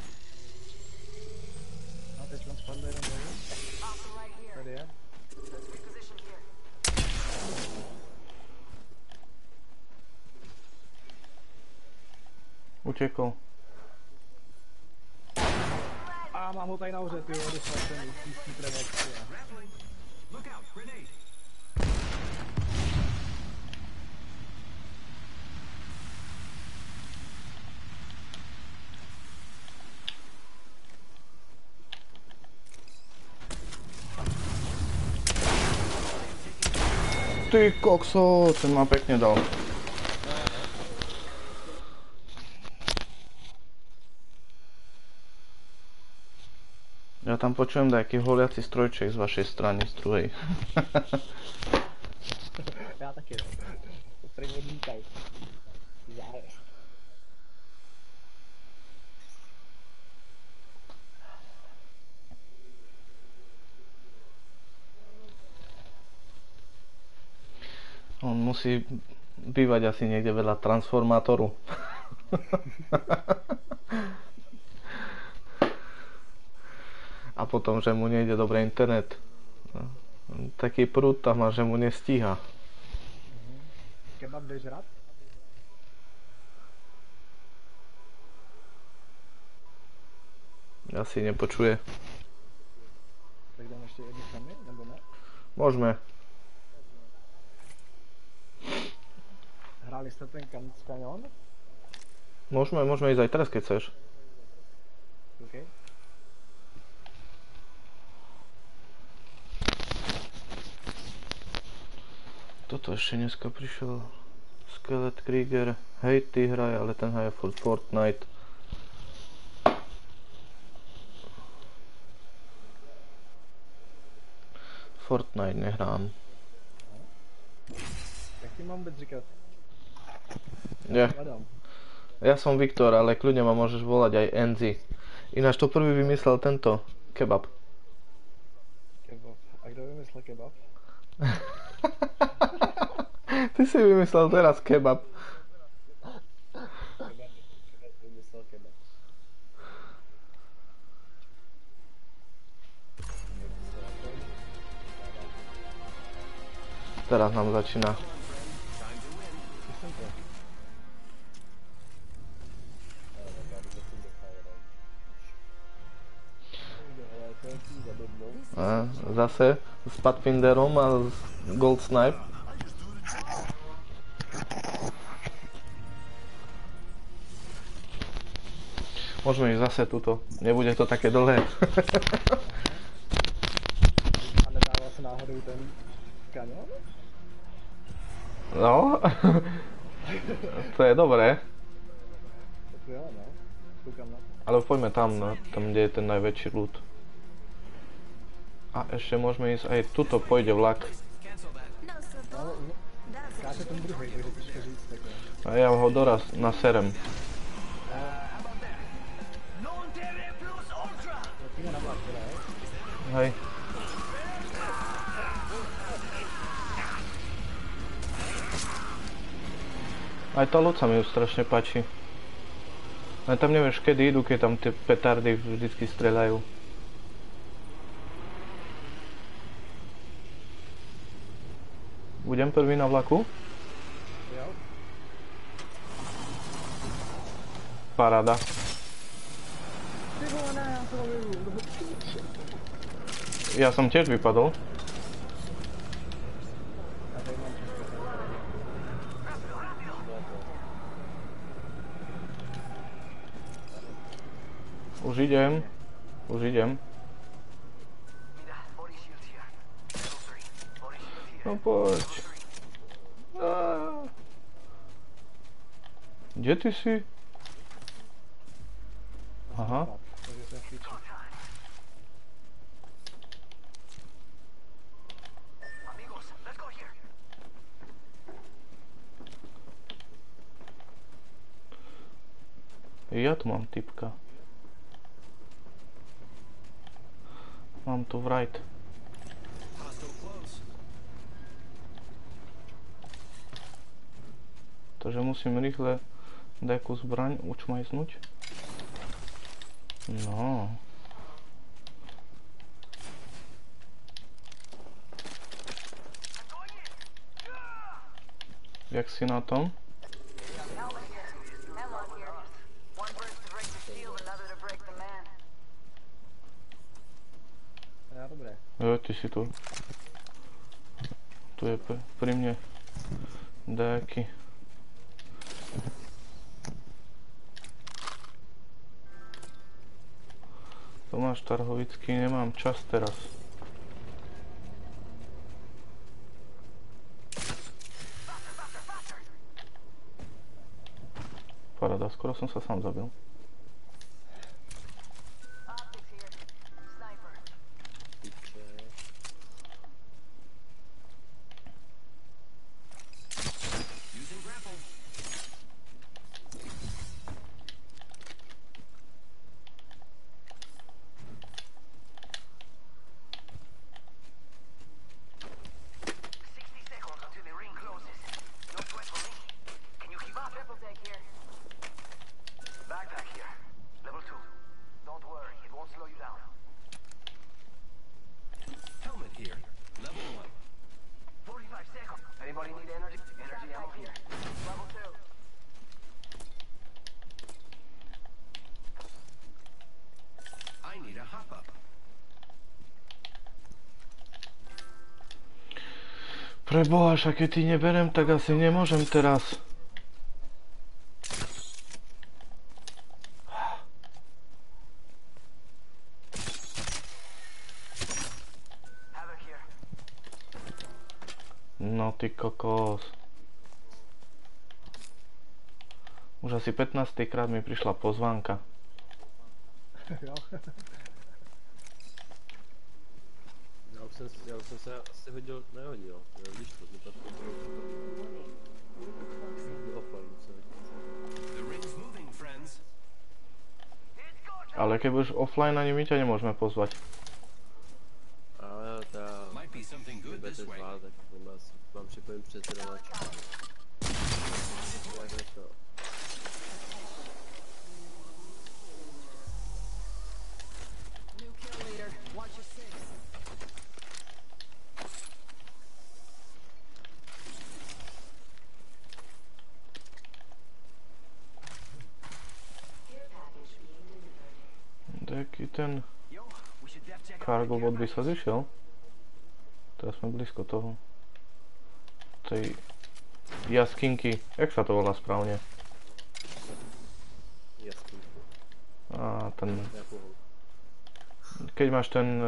D: No, teď on spadl jeden dolů.
F: Hostile right here.
D: Tady je.
F: Let's reposition here.
B: Utekol.
D: A mám ho tady nahoře, ty jo, odesvačený, tísní prevenci.
G: Look out, grenade.
B: Ty kokso, ten ma pekne dal. Ja tam počujem nejaký holiaci strojček z vašej strany, z druhej.
D: Já taky, no. To první odmítaj. Zájezd.
B: On musí bývať asi niekde vedľa transformátoru. A potom, že mu nejde dobre internet. Taký prúd tam má, že mu nestíha.
D: Kebab jdeš rád?
B: Asi nepočuje.
D: Tak jdeme ještě jednu sami, nebo ne?
B: Môžeme.
D: Hráli jste ten Canyon?
B: Môžeme ísť aj teraz, keď chceš.
D: OK.
B: Toto ešte dneska prišiel Skelet Krieger. Hej, ty hraje, ale ten hraje furt Fortnite. Fortnite nehrám.
D: Jak ti mám být říkat?
B: Ja,
D: Adam.
B: ja som Viktor, ale kľudne ma môžeš volať aj Enzi. Ináč to prvý vymyslel tento kebab.
D: Kebab. A kdo vymyslel kebab?
B: Ty si vymyslel teraz kebab.
A: Vymyslel kebab.
B: Teraz nám začína. A zase s Pathfinderom a s Gold Snipe. Môžeme ísť zase tuto. Nebude to také dlhé.
D: A nedával se náhodou ten kanion?
B: No. To je dobré.
D: Tak jo, no. Koukám na to.
B: Ale poďme tam, no, tam kde je ten najväčší loot. A ešte môžeme ísť aj tuto, pôjde vlak.
D: Skáče ten druhej, takže těžko říct takhle.
B: A ja ho doraz naserem.
D: Letíme na vlak, teda, jo?
B: Hej. Aj tá loď sa mi už strašne páči. Ale tam nevieš kedy idú, keď tam tie petardy vždycky strieľajú. Budem prvý na vlaku?
D: Jo.
B: Paráda.
D: Ty vole, ne, já to vyjdu.
B: Ja som tiež vypadol.
D: Já tady mám všechno.
B: Už idem. Už idem.
C: Mira, body shield here. Level 3. Body shield here.
B: No poď. Á. Kde ty si? Aha.
D: Takže jsem švíčil.
C: Amigos, let's go here.
B: Ja tu mám typka. Mám tu right. Takže musím rýchle nejakú zbraň učmajznúť. No. Jak si na tom?
F: Helmet here. Ammo here. One burst to break the shield, another to break the man.
D: Já dobré.
B: Jo, ty si tu. Tu je pri mne nejaký. Tomáš Tarhovický, nemám čas teraz. Paráda, skoro som sa sám zabil.
F: Optics here. Sniper.
A: Piče.
C: Using grapple. Until the ring closes. No sweat for me. Can you keep up?
F: Triple take here.
C: Backpack here. Level 2. Don't worry, it won't slow you down. Helmet here. Level 1. 45 seconds. Anybody need energy? Energy ammo here.
F: Level 2.
C: I need a hop up.
B: Preboha, však keď ty neberem, tak asi nemôžem teraz.
C: Havoc here.
B: No ty kokos. Už asi 15. krát mi prišla pozvánka.
D: Jo.
A: Já už jsem se asi nehodil. Jo, víš to, mi to offline se hodil.
C: The ring's moving, friends.
B: Ale keď budeš offline, ani my ťa nemôžeme pozvať.
A: Ale to
C: Might be something good
A: bez
C: this way.
A: zvládek, to má asi přetrvat. Takhle to.
F: New kill leader. Watch your six.
B: Taký ten
G: Yo, we should def check out
B: cargo
G: that
B: bot
G: care
B: by sa zišiel. Teraz sme blízko toho. Tej jaskinky. Jak sa to volá správne?
A: Jasný.
B: A ten...
A: Jakou?
B: Keď máš ten...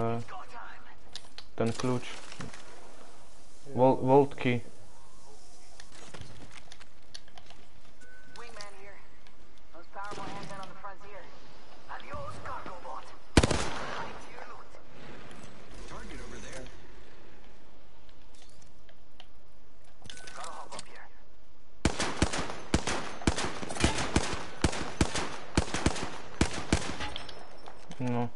B: ten kľúč. Vault key.
F: Wingman here. Most powerful handgun on the frontier. Adios, cargo bot. Right to your loot.
G: target over there.
F: Gotta hop up here.
B: No.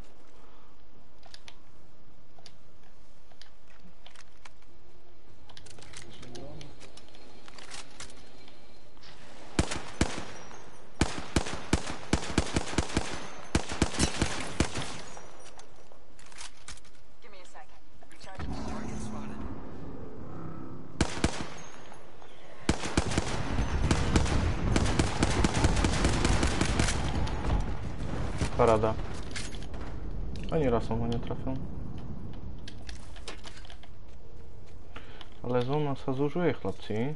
F: Give me a second. Recharging my shield.
G: Target spotted.
B: Paráda. Ani raz som ho netrafil. Ale zóna sa zužuje, chlapci.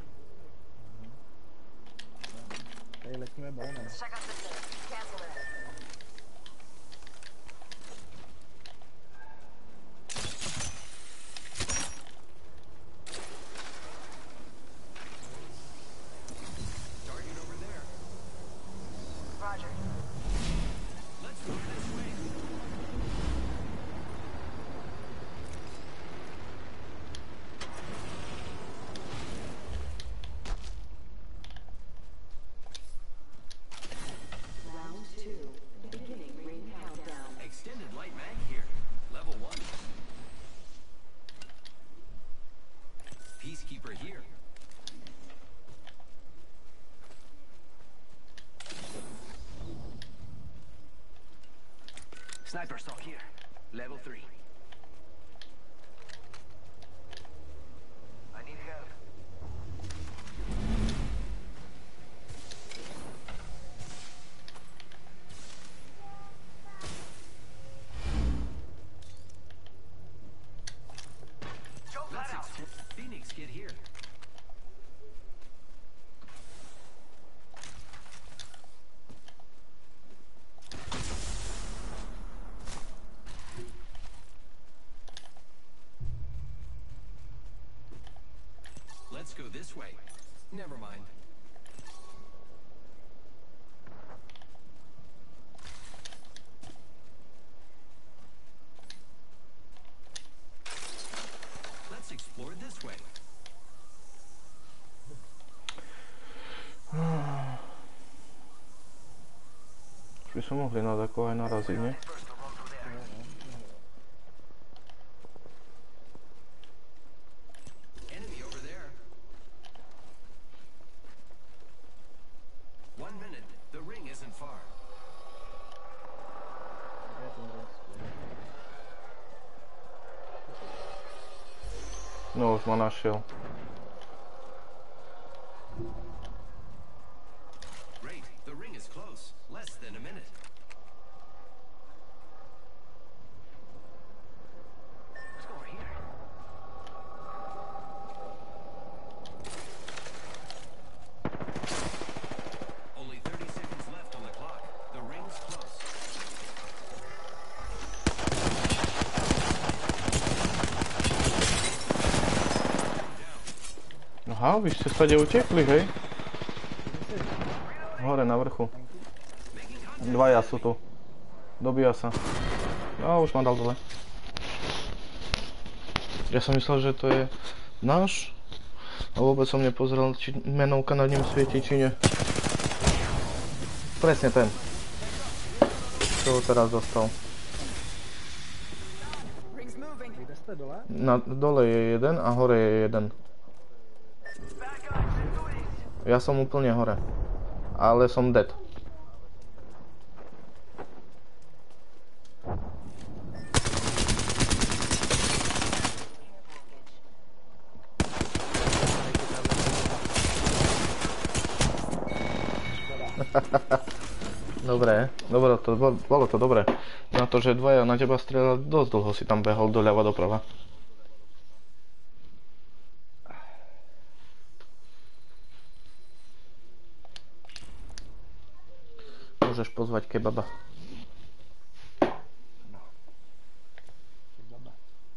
D: Tady letíme balonem.
F: Check out this thing. Cancel that.
G: Target over there.
F: Roger.
G: Let's move this way.
E: Round 2. Beginning ring countdown.
G: Extended light mag here. Level 1. Peacekeeper here. Sniper stock here. Level 3.
F: I need help. Joe,
G: Let's
F: flat out.
G: Phoenix, get here. Let's go this way. Never mind. Let's explore this way.
B: Už by som mohli na takové aj naraziť, nie?
F: First the road through there.
G: Enemy over there. 1 minute. The ring isn't far.
B: No už ma našiel.
G: Great. The ring is close. Less than a minute.
F: Let's go over here.
G: Only 30 seconds left on the clock. The ring's close.
B: Aha, vy ste stade utekli, hej? Hore na vrchu. Dvaja sú tu. Dobíja sa. No, už ma dal dole. Ja som myslel, že to je náš. A vôbec som nepozrel, či menovka nad ním svieti, či nie. Presne ten. Čo ho teraz dostal.
D: Kde jste dole?
B: Na dole je jeden a hore je jeden. Ja som úplne hore. Ale som dead. Dobre, bolo to dobre. Na to, že dvaja na teba strieľali, dosť dlho si tam behol doľava doprava. Môžeš pozvať kebaba.
D: Baba.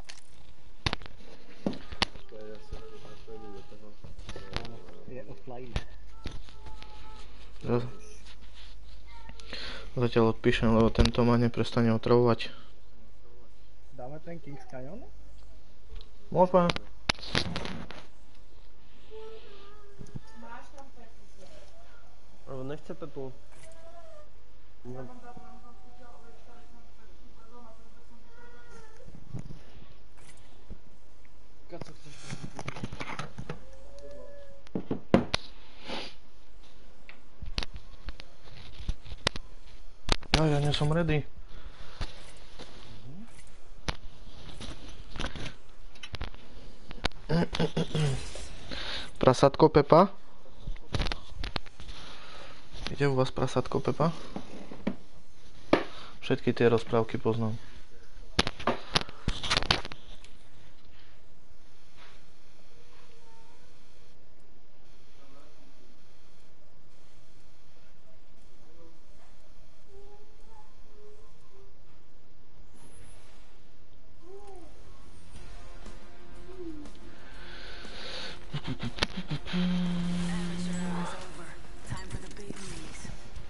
A: To je zase napojení do toho.
D: Je offline.
B: Zatiaľ odpíšem, lebo tento ma neprestane otravovať.
D: Dáme ten King's Canyon?
B: Môžeme.
A: Ale nechce Pepu. No. Co chceš?
B: Ja nie som ready. Prasátko Pepa? Ide u vás prasátko Pepa? Všetky tie rozprávky poznám.
E: Time for the big leagues.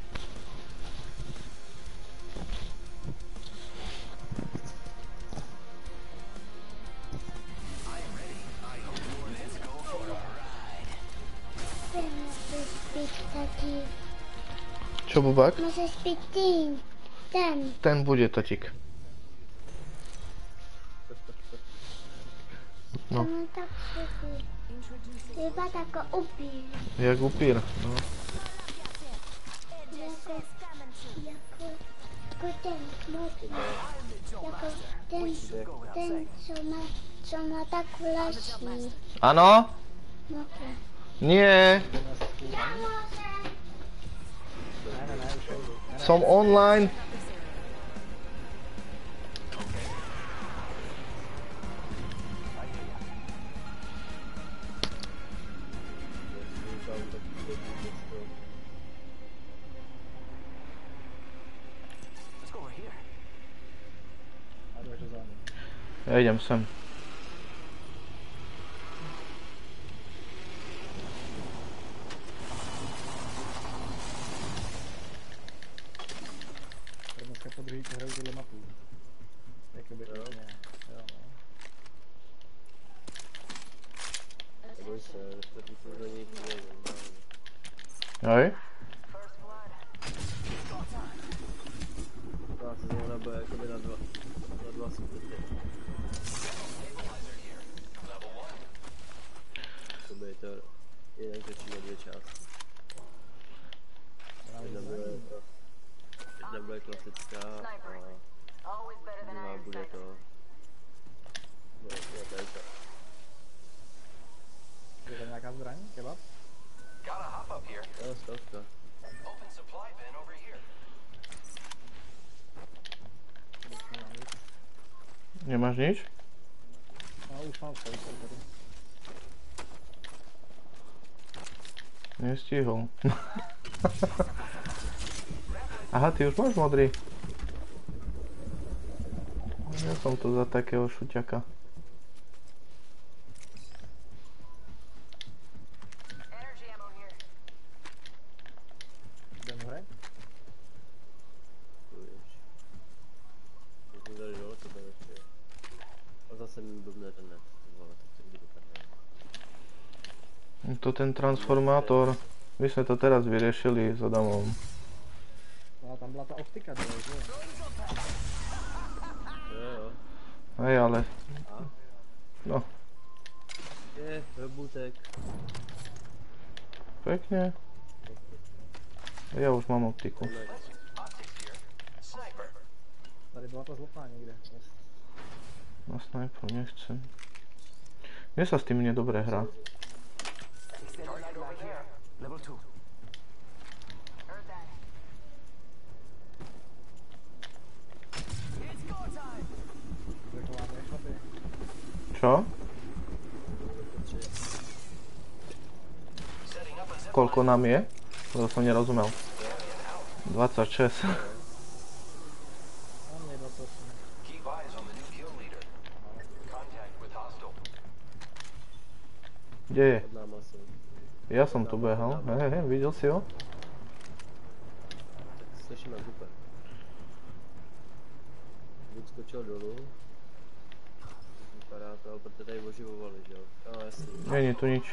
B: Čo, Bubák?
H: Môžeš byť tým. Ten.
B: Ten bude, tatík. No,
H: To má tak všetko. Iba tako upír.
B: jak upír. No.
H: Jako ten smutný. Jako ten, čo má takú laší.
B: Áno?
H: Mokré.
B: Nie. Som online.
G: Let's go over here.
D: A jdeš za ním.
B: Ja idem sem.
D: Dneska po druhý hraju tuhle mapu. Jakoby,
A: Jo.
D: jo, no.
A: Neboj se, ostatní se za ní nejde.
B: Hej?
A: Ta sezóna bude jakoby na dva skutky. Jakoby to jeden točí na dvě části. Jedna bude klasická a
F: Always better than
A: druhá
F: iron
A: bude
F: sights.
A: to... Bude tady to.
D: Je tam nějaká zbraň? Kebab?
C: Gotta hop up here.
A: Jo, stovka.
C: Open supply bin over here.
D: Nemám nic.
B: Nemáš nič?
D: No už mám svoj tady.
B: Nestihol. Aha, ty už máš modrý. Ja som to za takého šuťaka.
F: Energy ammo here.
D: Jdem hore?
A: Budeš. Když mi tady dole, to bude ještě. A zase mi blbne ten net. Ty vole, tak to jde do prdele.
B: To ten transformátor. My sme to teraz vyriešili s Adamom.
D: No tam byla ta optika, že jo?
A: Jo.
B: Hej, ale...
A: A?
B: No,
A: Je, robutek.
B: Pekne. Ja už mám optiku.
C: Optics here. Sniper.
D: Tady byla ta zlotná někde.
B: Na sniper nechcem. Mne sa s tým nedobre hrá.
G: Extended light mag here. Level 2.
F: Heard that.
G: It's go time!
D: Kolik máme chlapy?
B: Čo?
C: Setting up a zip
B: Koľko nám je? To som nerozumel. 26.
D: Mám jedno to.
C: Keep eyes on the new kill leader. Contact with hostile.
B: Kde je?
A: Pod náma sú.
B: Ja som tu behal. Hej, videl si ho?
A: Slyším na dupe. Buď skočil dolů. Vypadá to, protože tady oživovali, že jo? No jasný.
B: Není tu nič.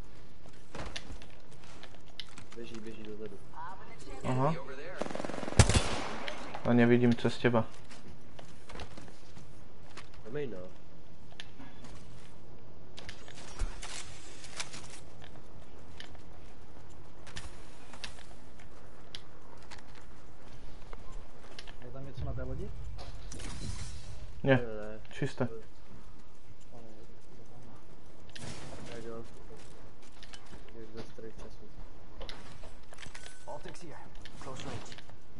A: Běží dozadu.
B: Aha.
C: Over there.
B: A nevidím cez teba.
A: Domej no.
D: Je tam něco na té lodi?
B: Nie,
A: Ne.
B: čisté.
A: Tak jo. Je ze starých časů.
G: Optics here. Close range.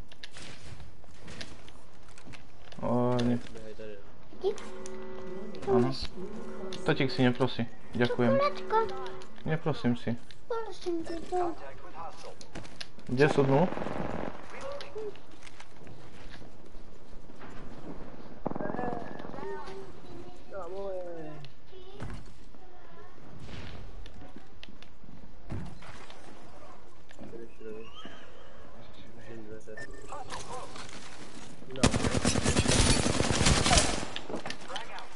B: O, nie.
A: Běhaj tady.
B: Áno. Tatík si neprosí. Ďakujem.
H: Čokoladko,
B: Neprosím si.
H: prosím tě to.
C: Contact with hostile.
B: Kde sú dnu?
A: Tady šli. Držím dveře. No.
C: Frag out.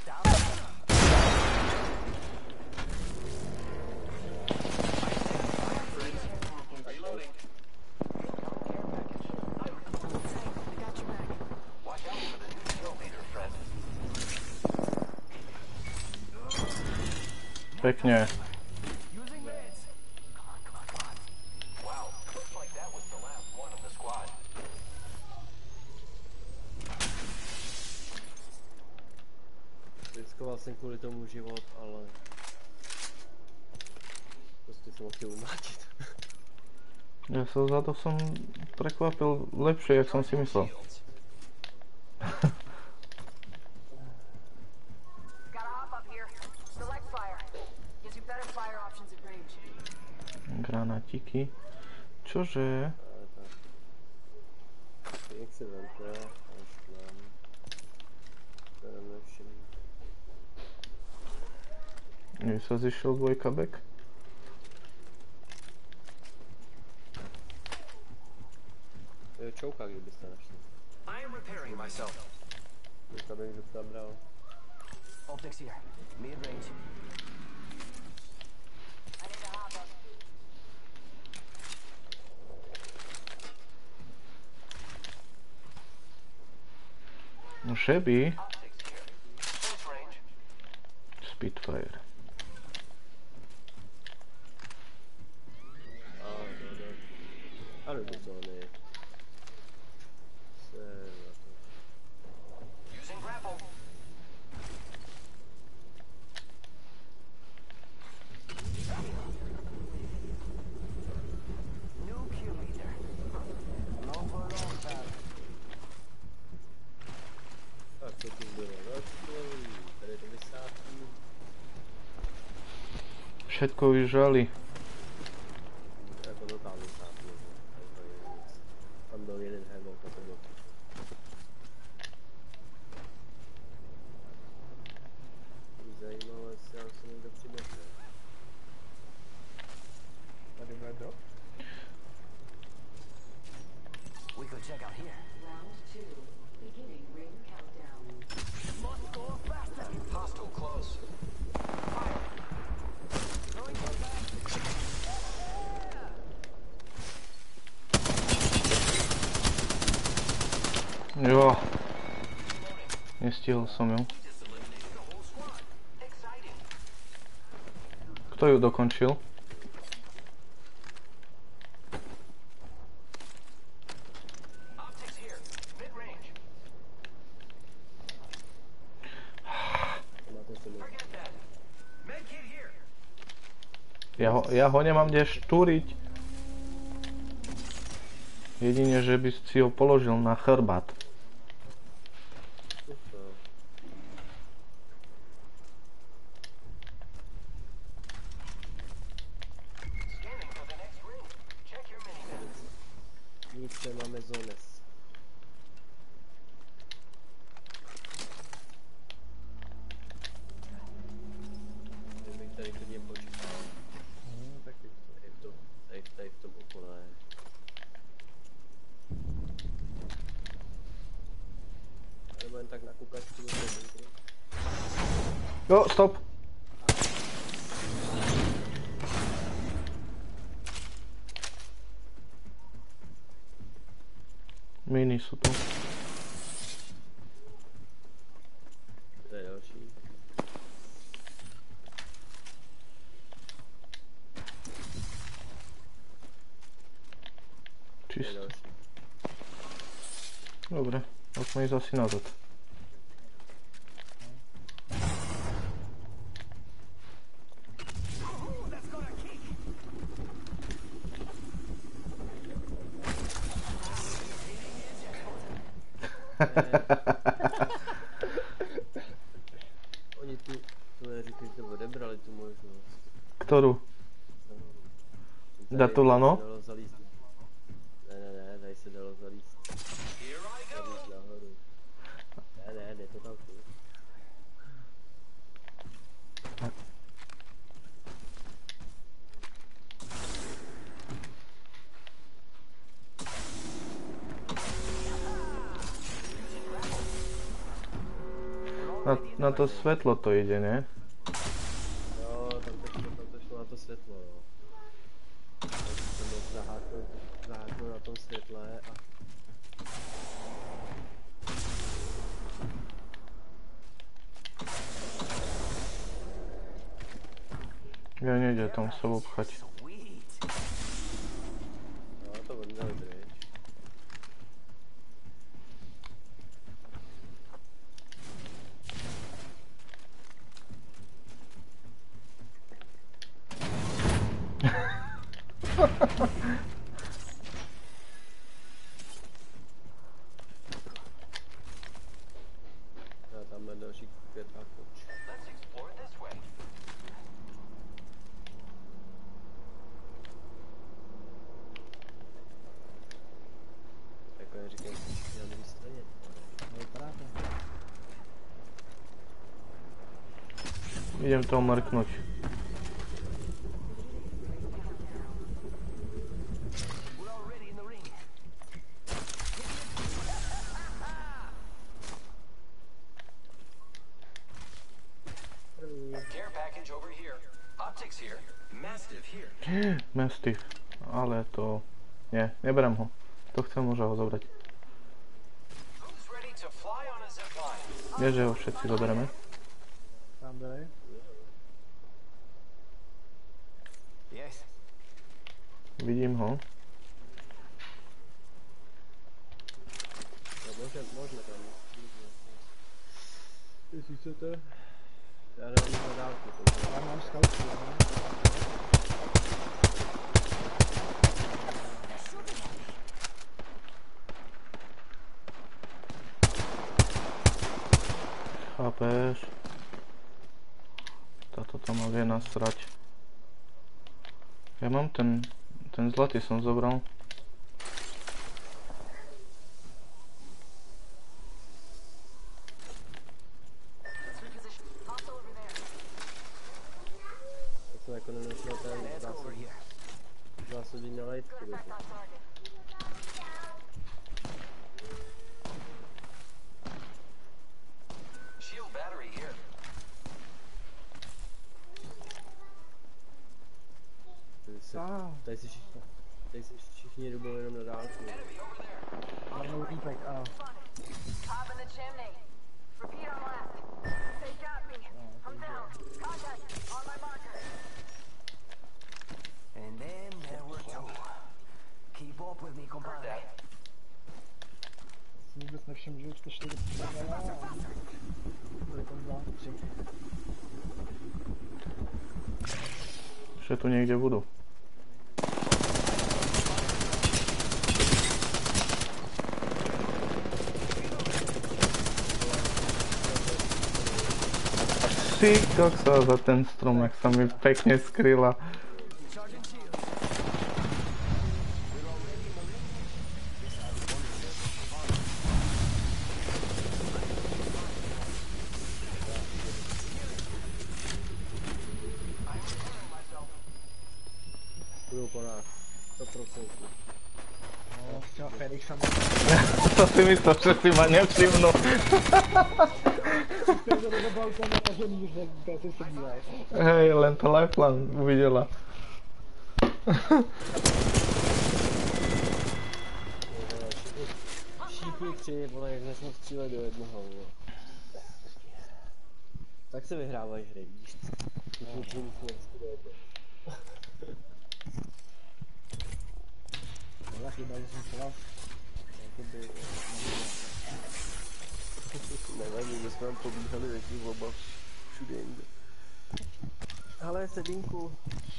C: Reloading. Watch out for the new kill leader, friend.
B: Pekne.
G: Using meds. Come on, come on, come on.
C: Wow, looks like that was the last one of the squad.
A: Riskoval jsem kvůli tomu život, ale... Prostě jsem ho chtěl umlátit.
B: Ja sa za to som prekvapil lepšie, jak som si myslel.
C: Shields.
F: Gotta hop up here. Select fire. Gives you better fire options at range.
B: Granátiky. Čože?
A: Ale tak... Jak se vente, až mám... To nevšimnu.
B: Nie sa zišiel dvojkabek?
A: Jo, čouka, kdybyste našli.
C: I am repairing myself.
A: Dvojkabek bych zabral.
G: Optics here. Mid range.
F: I need to hop up.
B: Že by
C: Optics here. Close range.
B: Spitfire.
A: Ano, do zóny.
C: Using grapple.
G: New kill leader. Long for a long time.
A: Tak to tu bylo rozploví, tady to vysátí.
B: Všetko vyžali.
A: Jako to tam vysátí. Tam byl jeden hemok, a to byl. Zajímavé, jestli nám se někdo přiběhne.
D: Tady bude drop.
G: We could check out here.
E: Round 2. Beginning ring countdown.
G: Must go faster.
C: Hostile close. Fire.
G: Throwing it back.
B: Jo. Nestihol som ju.
C: Just eliminated a whole squad. Exciting.
B: Kto ju dokončil? Ja ho nemám kde štúriť. Jedine, že by si ho položil na chrbát.
C: Scanning for the next ring. Check your minimap.
A: Nic nemáme zones. Kdybych tady klidně počítal.
D: Taky.
A: Tady v tom okole. Nebo jen tak nakoukat si do toho bunkru.
B: Jo, stop. Miny sú tu.
A: To je další. To je
B: Čisto.
A: další.
B: Dobre, môžeme ísť asi nazad.
A: Oni tu neříkají, že odebrali tu možnost.
B: Ktorú?
A: Tady
B: Dá to lano?
A: se dalo zalíst. Ne, tady se dalo zalíst.
C: Here I go.
A: Zalíst nahoru. Ne, jde to tam tu.
B: Na to svetlo to ide, ne?
A: Jo, tam to šlo na to světlo, no. Tak jsem moc zahákl na tom světle a...
B: Ja nejde tam sa obchať.
A: No, to odměli pryč. A tam je další květá koč.
C: Let's explore this way.
A: Jako neříkám, že jsi na druhé straně.
D: Vypadá to.
B: Idem toho mrknúť.
G: We're already in the ring.
C: Care package over here. Optics here. Mastiff here.
B: Mastiff. Ale to... Nie, neberem ho. To chcem, môže ho zobrať.
C: Who's ready to fly on a zip line?
B: Vieš, že ho všetci zoberieme?
D: Tam byli.
G: Yes.
B: Vidím ho.
A: No, můžeme tam.
D: Jestli chcete.
A: Já dám na dálku, takže...
D: Já mám skautku, ne?
B: Chápeš? Táto to ma vie nasrať. Ja mám ten zlatý som zobral.
A: Já jsem jako nenosil ten zásobí na lejtku.
C: Shield battery here.
A: Tady si všichni jdou jenom na dálku.
C: Enemy over there.
D: Mám noutnípek, ano.
F: Pop in the chimney. Repeat on left. They got me. I'm down. Contact on my marker.
G: And then there were two. Keep up with me, compadre.
D: Si vůbec nevšiml, že už to 4 připadala a... Byly tam 2, 3.
B: Že tu niekde budú. Ty koksa za ten strom, jak sa mi pekne skryla.
A: Budú po nás. 100%.
D: No, s těma Fenixa
B: To si myslel, že si ma nevšimnú.
D: to do balkónu natažený, že to se dívaj.
B: Hej, len to Lifeline uvidela.
A: Všichni tři, vole, jak začnou střílet do jednoho, vole. Tak se vyhrávají hry, víš? Všichni tři musí vždycky do jednoho.
D: Byla chyba, že jsem stala. Jakoby...
A: Nevadí, my jsme tam pobíhali ve těch oba všude jinde. Ale sedínku.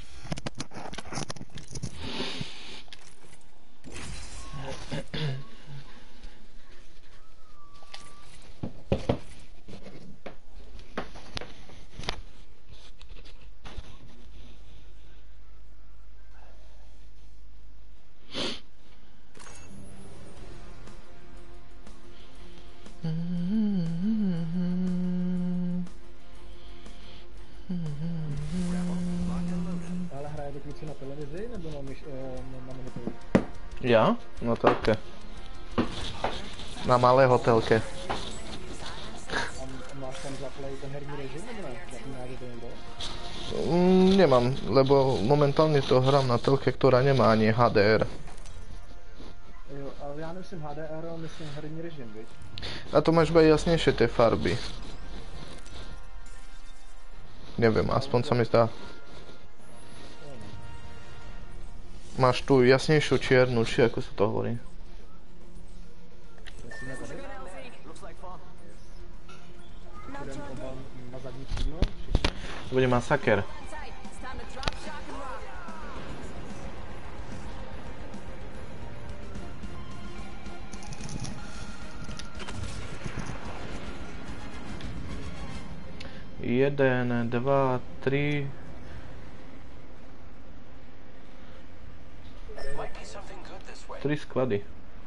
D: Ale hrajete kluci na televizi nebo na monitoru?
B: Ja? Na telke. Na malé hotelke.
D: A máš tam zaplay ten herní režim nebo ne? Zapínáte to někdo?
B: Nemám, lebo momentálne to hrám na telke, ktorá nemá ani HDR.
D: Jo, ale já nemyslím HDR, ale myslím herní režim, viď?
B: A to máš iba jasnejšie tie farby. Neviem, aspoň sa mi zdá. Máš tu jasnejšiu čiernu, či ako sa to hovorí.
D: Budem oba na zadní křídlo?
B: To bude masaker. Jeden, dva, tri.
C: Might be something good this way.
B: 3 sklady.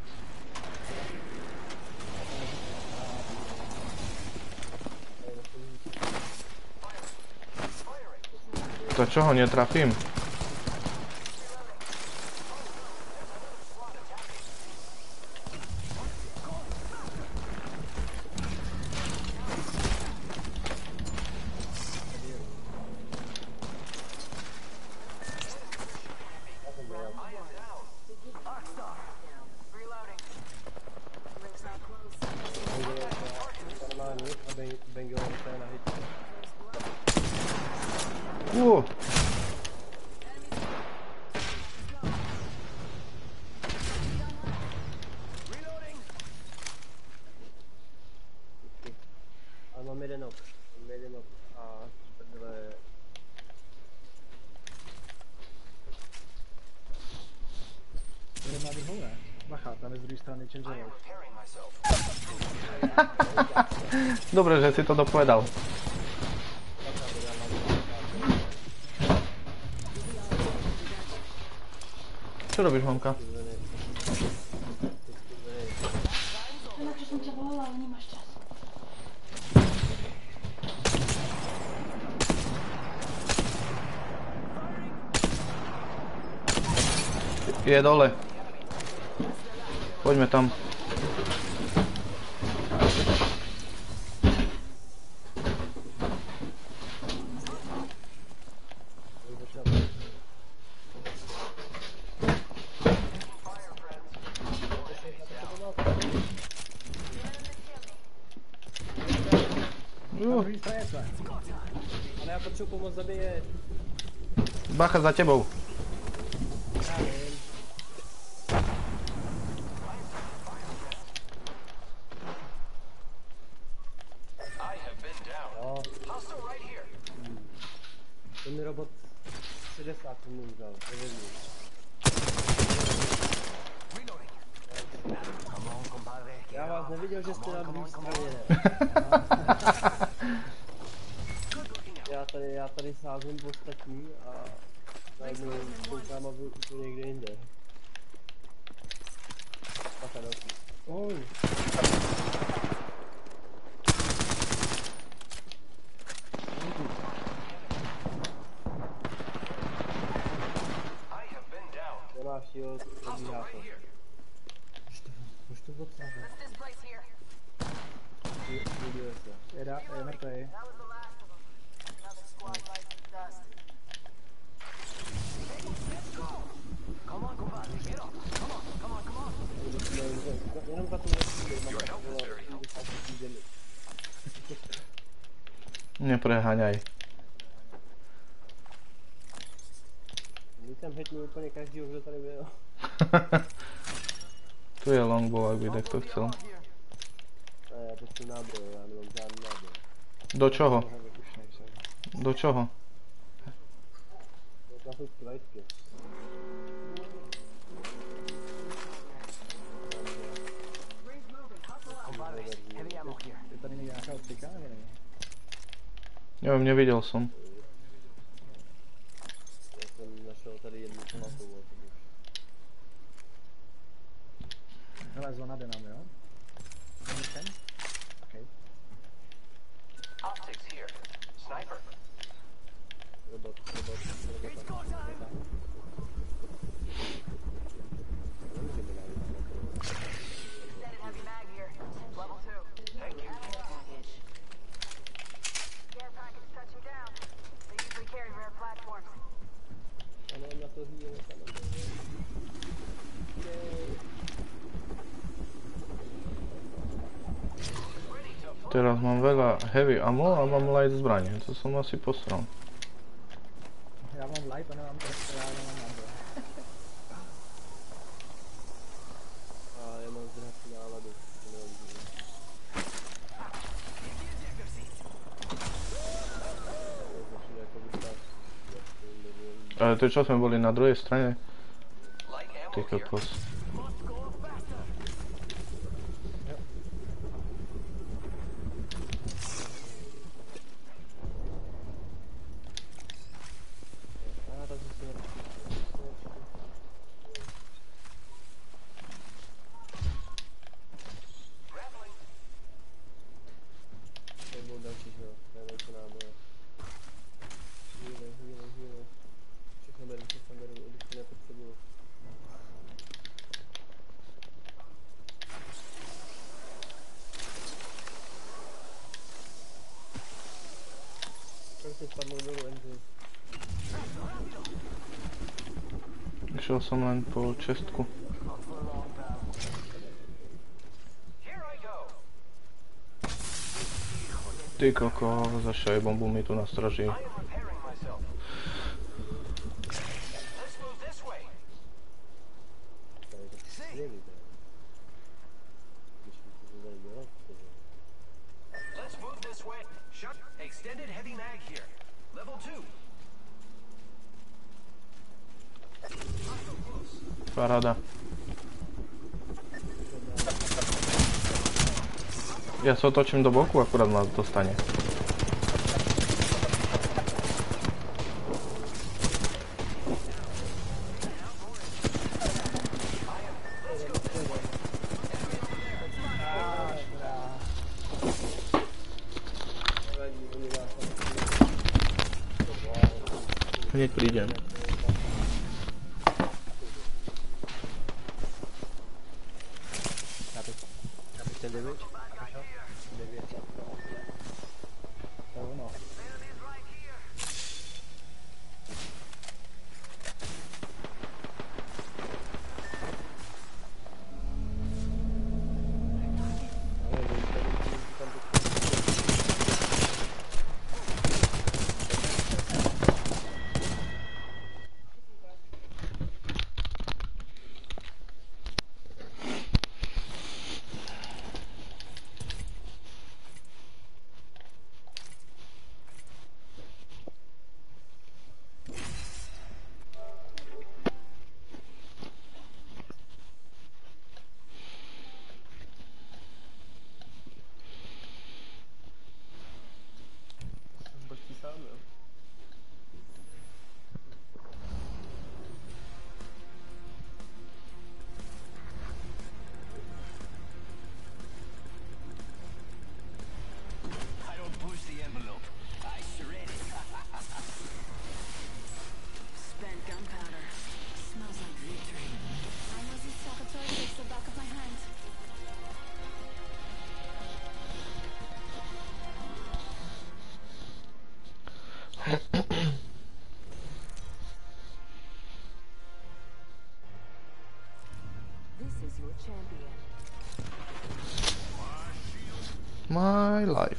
B: To čo ho netrafím?
A: Normální a Bengal je na hit. A mám jeden ok. A prdele.
D: Jeden má druhou, ne? Bacha, tam je z druhé strany Changeler.
C: Repairing myself.
B: Dobre, že si to dopovedal. Čo robíš, mamka?
H: Takže som ťa volala, ale nemáš čas.
B: Je dole. Poďme tam.
D: Na druhé straně jsme.
A: Ale já potřebuji pomoct zabíjet.
B: Bacha za tebou.
C: I have been down.
A: No,
C: Hostile right here.
A: ten robot 60 Nemůžu, nevím. Já vás neviděl, že jste na druhé straně. Já tady sázím v ostatní a najednou koukám, aby to někde jinde. Paka další.
D: Oj.
A: Nemáš shield, probíhá to.
D: Už to odsáhne.
F: Let's displace here.
A: Podívej se.
D: Je mrtvej.
F: That was the last of them. Another squad bites the dust.
G: Come on, compadre, get up. Come on.
A: Jenom za tu zemi.
B: Nepreháňaj.
A: My jsem hitnul úplně každýho, kdo tady byl.
B: Tu je longbow, ak by takto chcel.
A: A já potřebuji náboj, já nemám žádný náboj.
B: Do čoho?
D: Už nejsem.
B: Do čoho?
A: To je klasické lajtky.
G: Compadre, heavy ammo here.
D: Je tady nějaká optika, nebo není?
B: Neviem, nevidel som.
A: Já jsem našel tady jednu palatovou.
D: Hele, zóna jde nám, jo? Ten? Okay.
C: Optics here. Sniper.
A: Robot.
F: Extended heavy mag here. Level 2.
C: Thank you.
F: Care package touching down. They usually carry rare platforms.
A: Ano, na to hýle,
B: Teraz mám veľa heavy ammo a mám light zbranie. To som asi posral.
D: Já mám light a nemám ammo.
A: A já mám zdražší náladu.
B: Ale to čo sme boli na druhej strane?
C: Light
B: Ty
C: ammo here.
B: kokos.
C: Grappling.
A: Nebo další, že jo, nejlepší náboje. Healer. Všechno beru, když to nepotřebuju. Tak se spadnou dolů, Andrew.
B: Išiel som len po čestku.
C: Here I go.
B: Ty koko, zašaj bombu mi tu na straži.
C: I am repairing myself. Let's move this way.
A: Tady to skvělý, to je. Když mi to tady dělat, to je.
C: Let's move this way. Shut. Extended heavy mag here. Level 2.
B: Paráda. Ja sa otočím do boku, akurát ma dostane. Hneď prídem.
A: Abych ten damage?
D: To je ono.
E: is your champion.
B: My life.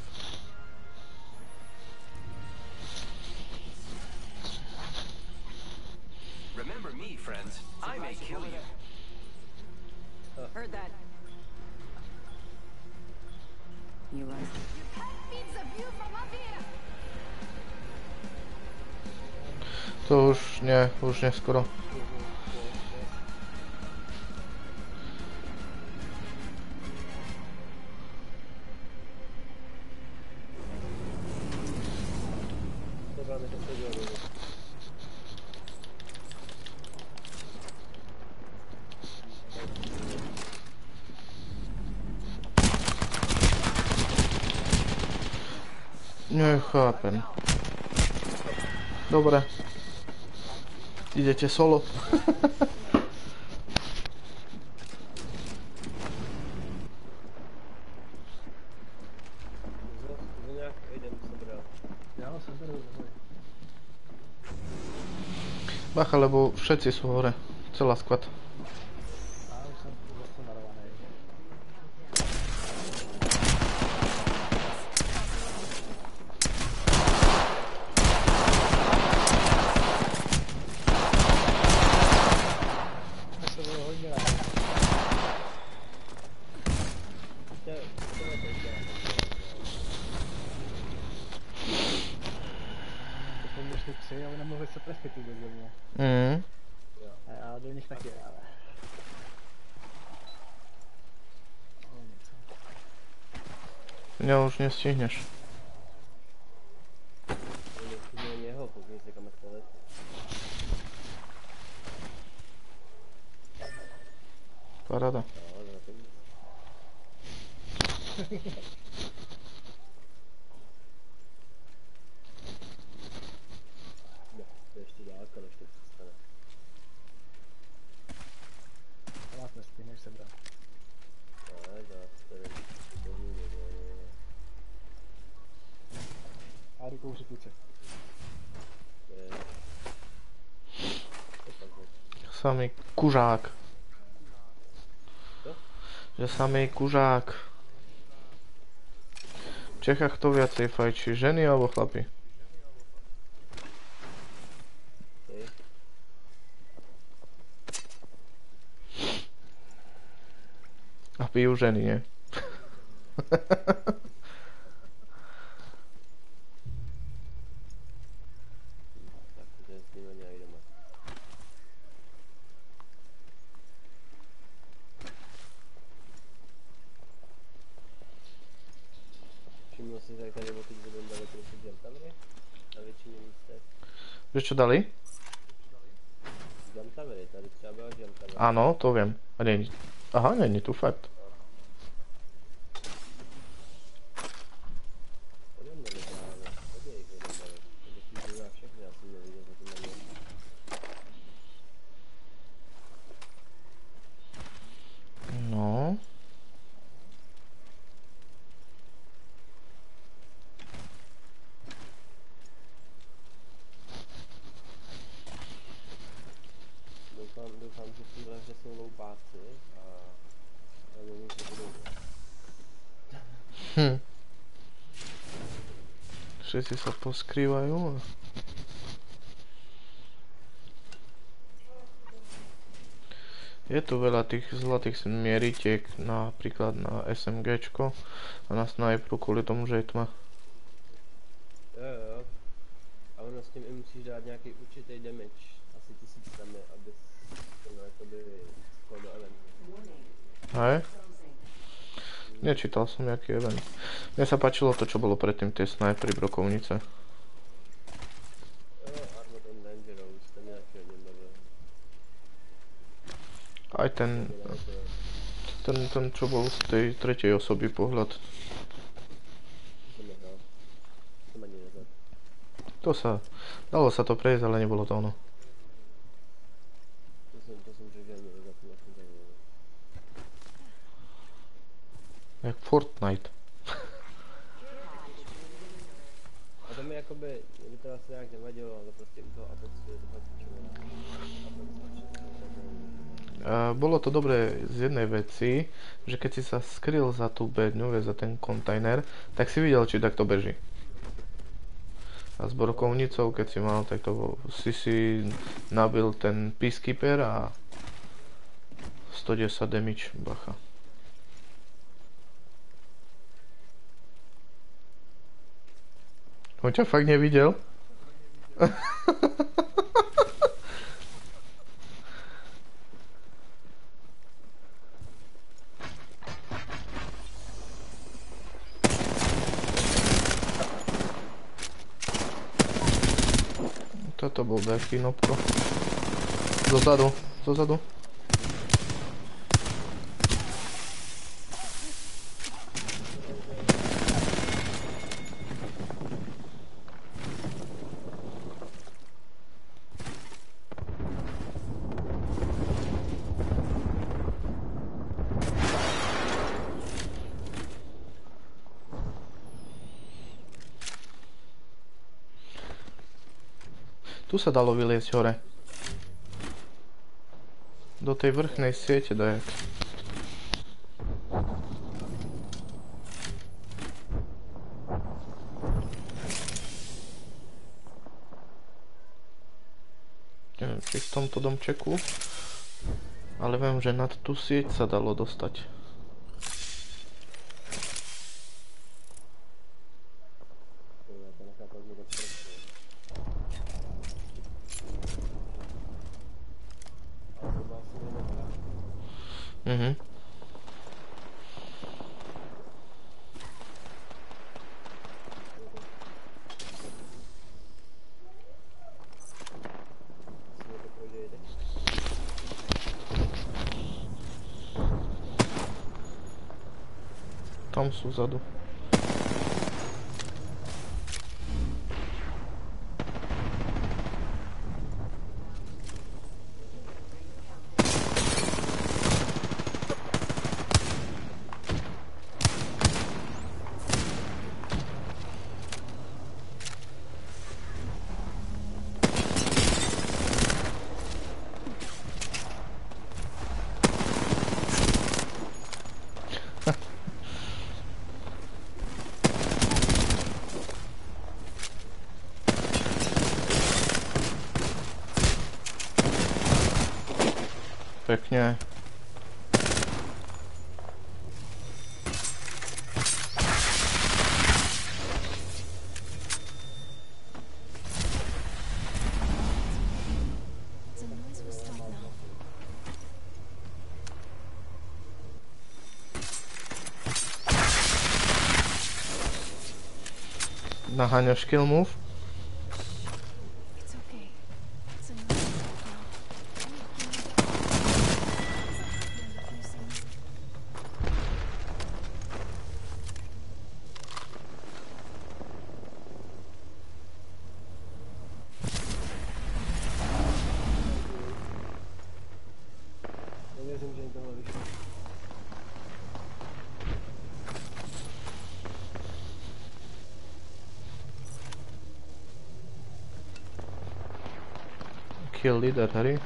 C: Remember me, friends. I may kill you.
E: Heard that. You right.
B: To już nie skoro.
A: Dobra, my to przebiorę.
B: Nie chápem. Dobre. Idete solo.
A: Zuniak, idem sebral.
D: Ja sa berú, neboj.
B: Bacha, lebo všetci sú hore. Celá skvad.
D: A už som zastanarovaný. To sa bolo hodne rád. Potom došli psi a nemohli se preskytnout do mě. A do nich taky, ale...
B: Mňa už nestihneš.
A: Nechci něho, koukni se kam to letí.
B: Paráda.
A: No, za to nic. No, to ještě dálka, než to přestane.
D: To vás nestihneš sebrat.
A: Ale zase tady to není.
D: A rukou si kluce.
A: To je... To tak je.
B: Samý kužák.
A: Co?
B: Že samý kužák. V Čechách to viacej fajčí, ženy alebo chlapi?
A: Hej.
B: A pijú ženy, nie?
A: Tak to je s nimi nějak jdeme. Všiml jsi, jak tady od teď budeme dali prostě jam tavery? Na většině místech.
B: Vieš čo dali?
A: Jam tavery, tady třeba byla jam tavery.
B: Áno, to viem. A nie, aha, nie tu fakt.
A: Odem dali právě, hodně jich odem dali. To bych na všechny, já jsem neviděl, že to mám.
B: No.
A: Doufám, že v téhle hře jsou loupáci a nevím, co budou.
B: Všetci sa poskrývajú. Je tu veľa tých zlatých mieritiek, napríklad na SMGčko a na snajpru kvôli tomu, že je tma.
A: Jo. A ono s tím i musíš dát nějaký určitý damage. Asi 1000 tam je, aby to jakoby sklo do eventu.
B: Hej? Nečítal som jaký event. Mne sa páčilo to, čo bolo predtým, tie snajpery brokovnice.
A: Jo, Armored and Dangerous, ten nějaký o něm bavil.
B: Aj ten čo bol z tej tretej osoby pohľad.
A: Jsem nehrál. Jsem ani nezad.
B: Dalo sa to prejsť, ale nebolo to ono.
A: To jsem řekl, že ani nezad, to jsem tady nezad.
B: Jak Fortnite.
A: A to mi jakoby, mě to asi nějak nevadilo, ale prostě u toho Apexu je to fakt čovina.
B: Bolo to dobré z jednej veci, že keď si sa skryl za tú bedňu, za ten kontajner, tak si videl, či takto beží. A s brokovnicou, keď si mal, tak to si nabil ten Peacekeeper a 110 damage, bacha. On ťa fakt nevidel? Toto bol veľký nopko. Dozadu, dozadu. Tu sa dalo vyliesť hore. Do tej vrchnej siete dajak. Neviem, či v tomto domčeku. Ale viem, že nad tú sieť sa dalo dostať. Mhm. Tam sú vzadu. Pekne. Naháňaš kill move?
A: Nevěřím, že jim tohle vyšlo.
B: Kill leader, hurry.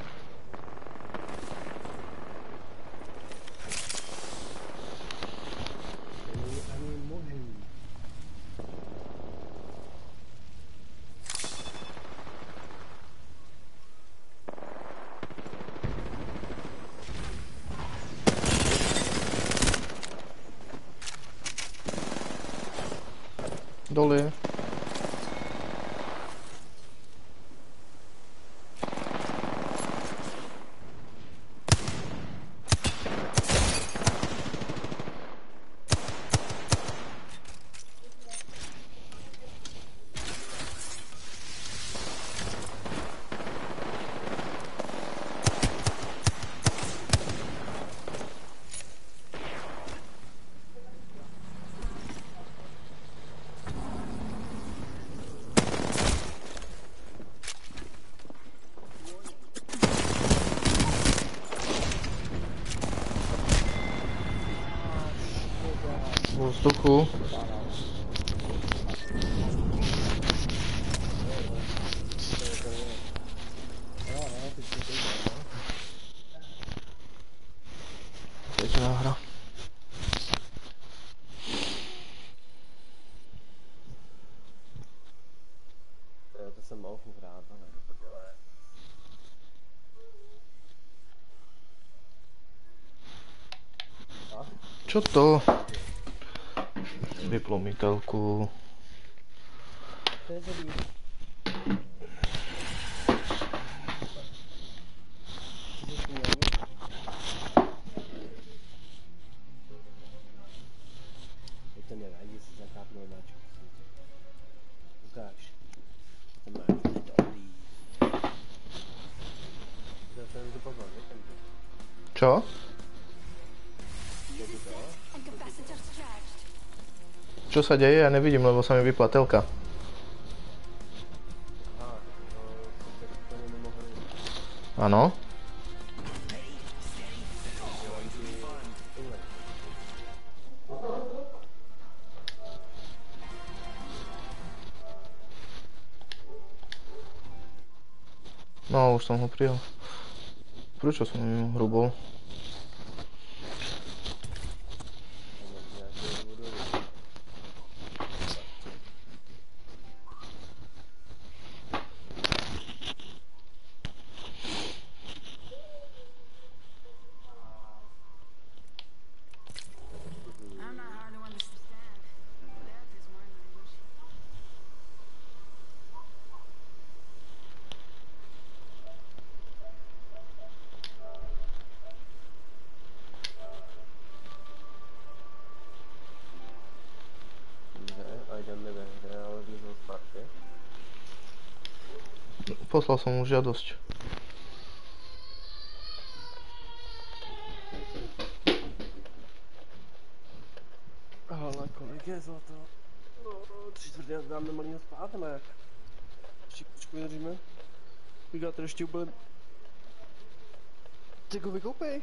A: Ani možný.
B: Dole. Vo vzduchu. pekná hra.
A: To jsem mohl hrát, ale to dělá.
B: Čo to? Vyplo mi telku.
A: To je dobrý. To nevadí, si zakápnou náčku. Ukáž. To máš dobrý. To jsem to poznal, nekam to.
B: Čo? Čo sa deje? Ja nevidím, lebo sa mi vypla telka.
A: Aha, to nemohli.
B: Áno. No, už som ho prijal. Prečo som mimo hru bol?
E: I'm not hard to understand. That is my language.
A: Dobře, a jdeme ve hře, ale vyzval zpátky.
B: Poslal som mu žiadosť.
A: Ale kolik je zlato? No, 3/4 dáme malýho spát, nebo jak? Ještě chvíličku vydržíme. Vygáte ještě úplně... Ty go vykoupej.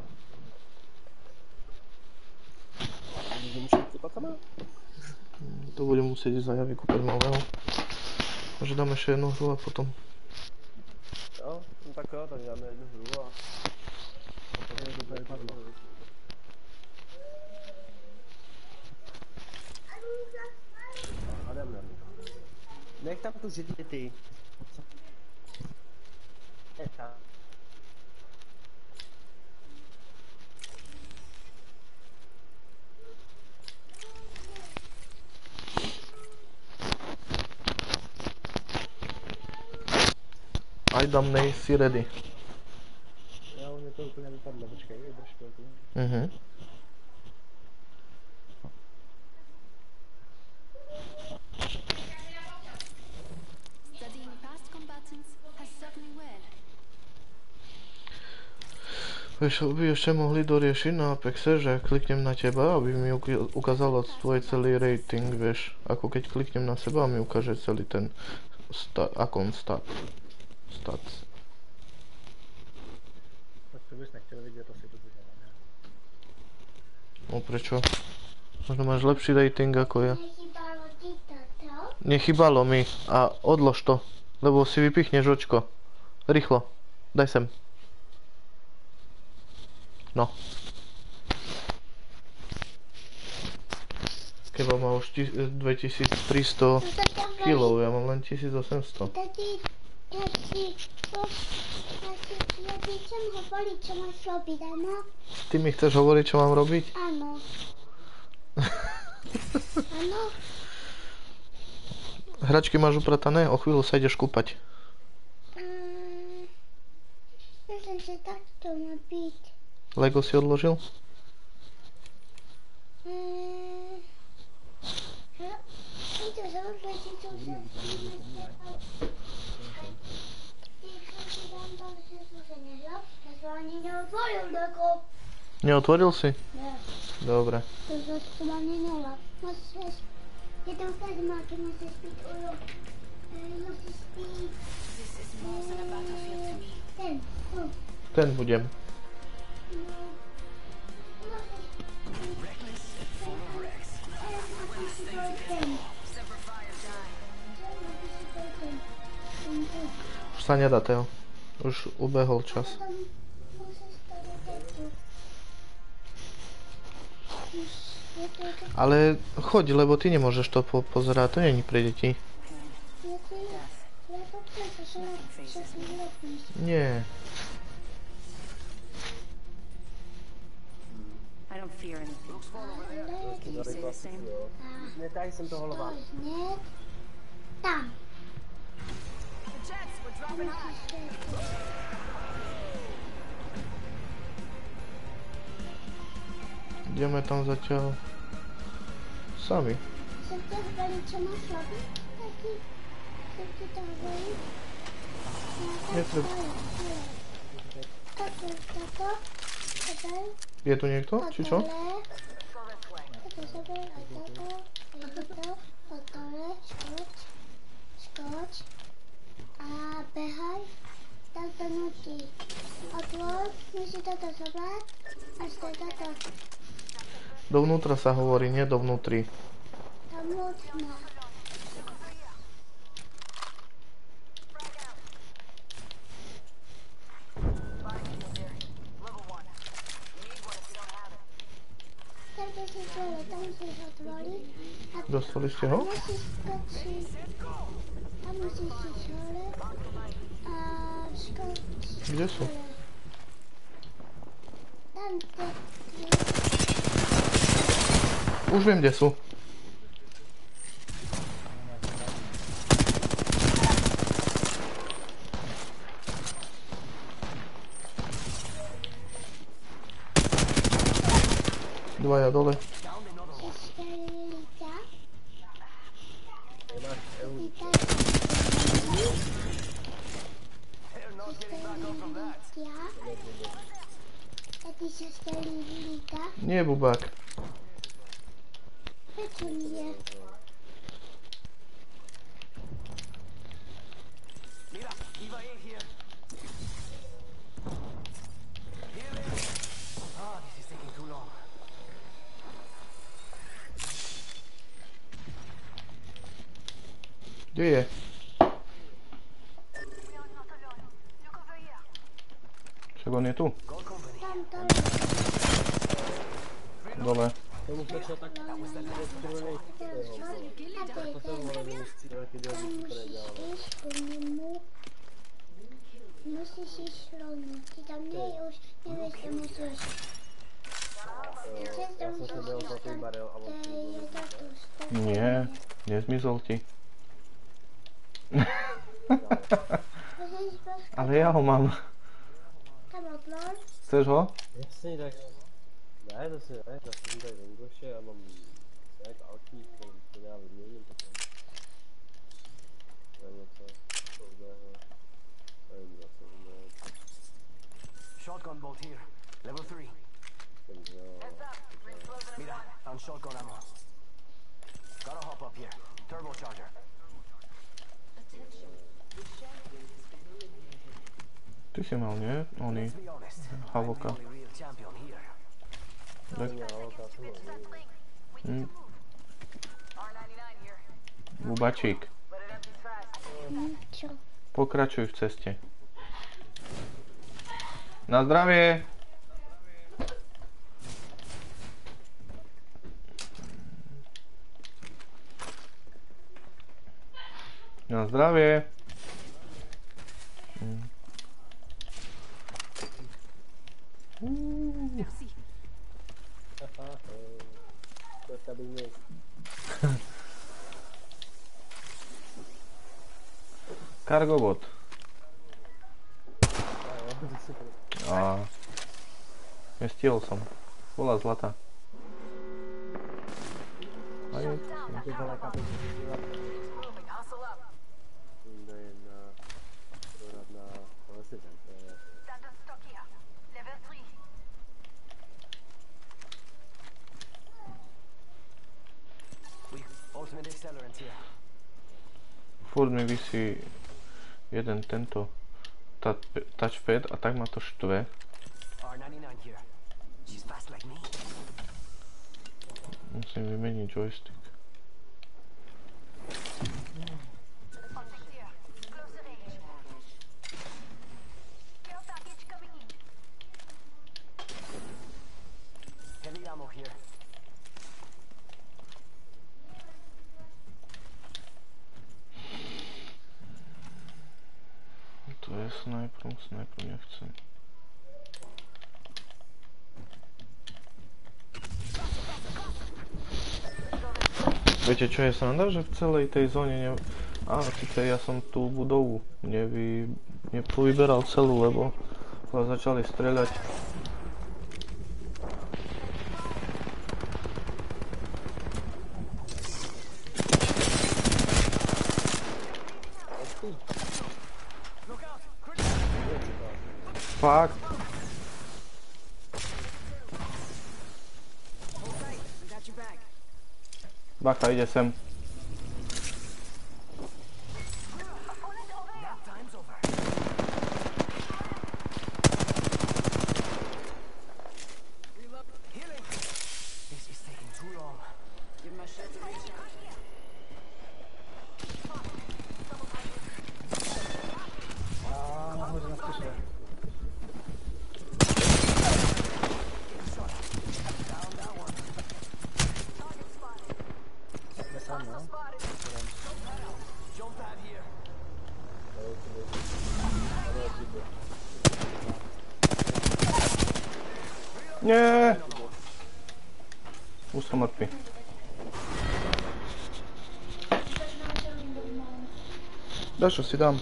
A: Můžeme šít patama?
B: To budem musieť ísť za Javi kúpať nového. Možno dám ešte jednu hru a potom.
A: Jo, no tak jo, tak dáme jednu hru a... potom to tady padlo. A jdem na mě. Nech tam tu židli ty. Je tam.
B: Aj Damnej, si ready.
D: Já u mě to úplně vypadlo, počkej, vydrž chvilku.
E: Studying past combatants has served me well.
B: Vieš, by ešte mohli doriešiť na Apexe, že kliknem na teba, aby mi ukázalo tvoj celý rating, vieš. Ako keď kliknem na seba a mi ukáže celý ten akon stats.
D: Tak to bys nechtěl vidět asi to dělá, ne?
B: No prečo? Možno máš lepší rating ako ja.
H: Nechybalo ti toto?
B: Nechybalo mi. A odlož to, lebo si vypichneš očko. Rýchlo, daj sem. No. Keba má už 2300 kilov, ja mám len 1800.
H: Tati, ja ti chcem hovoriť, čo máš robiť, áno?
B: Ty mi chceš hovoriť, čo mám robiť?
H: Áno. Áno?
B: Hračky máš upratané? O chvíľu sa ideš kúpať.
H: Myslím, že takto má byť.
B: Lego si odložil? Neotvoril si?
H: Ne,
B: Dobre.
H: to ani nela. Musíš, jeden máky musíš byť ujo. Musíš byť...
E: This is more than a battlefield to me.
H: Ten,
B: Ten budem.
E: Sever fire die.
B: Už sa nedá, Teo. Už ubehol čas. Ale choď, lebo ty nemôžeš to pozerať, to není pre deti. Nie.
E: I don't fear anything. Can you say the same?
A: Netaj jsem toho lva.
H: Hned tam.
F: The jets, we're dropping high.
B: Ideme tam zatiaľ sami.
H: Jsem to zbalí, čo má slabý, taky jsem ti to zbalí.
B: Netreba.
H: Tato.
B: Je tu niekto, či čo?
H: Skoč a behaj, tak to nutí. Otvor, musí toto zobrať a stoj toto.
B: Dovnútra sa hovorí, nie dovnútri.
H: Tam nutná. Takže si dole, tam musíš otvoriť.
B: Dostali ste ho?
H: Musíš skočiť. A musíš ísť hore. A skočiť.
B: Kde sú?
H: Tam to.
B: Už viem, kde sú. Dvaja dole. Nie, bubák.
H: Prečo nie?
G: Mira, iba here. Ah, this is taking too long.
B: Kde je? Však on je tu.
H: Tam.
B: Dole.
A: Tomu stačilo tak střílený. To jsem volil střílený, ty dělal super dělal.
H: Musíš po němu. Musíš jít rovnou. Ty tam už nevíš, že musíš.
A: Já jsem se byl zlatý barel a on
B: Nie, nezmizol ti. Ale ja ho mám.
H: Tam otvor.
B: Chceš ho?
A: Jasný, tak... Ne, to si ne, já jsem tady vengoše a mám nějak alky, který já vyměním potom. To je něco podobného. Nevím, zase vyměnit.
G: Shotgun bolt here. Level 3. Mira, found shotgun ammo. Gotta hop up here. Turbocharger.
B: Ty si mal, nie? Oni.
G: Let's be honest.
B: Havoka.
G: I'm the only real champion here.
B: Tak. Bubačík.
H: Čo?
B: Pokračuj v ceste. Na zdravie! Na zdravie!
E: Merci.
A: To stabilně.
B: Cargobot. A nestiel som. Bola zlatá. A je.
G: Ultimate accelerant here.
B: Furt mi visí jeden tento touchpad a tak ma to štve.
G: R99 here. She's fast like me.
B: Musím vymeniť joystick.
G: Heavy ammo here.
B: tomu sniper nechcem. Viete čo je sranda, že v celej tej zóne síce ja som tú budovu nepovyberal celú, lebo začali streľať. Fakt. Bacha ide sem.
D: Nahoře na střeše. Sám, no?
B: Nie. Už som mŕtvy. Dašo si dám.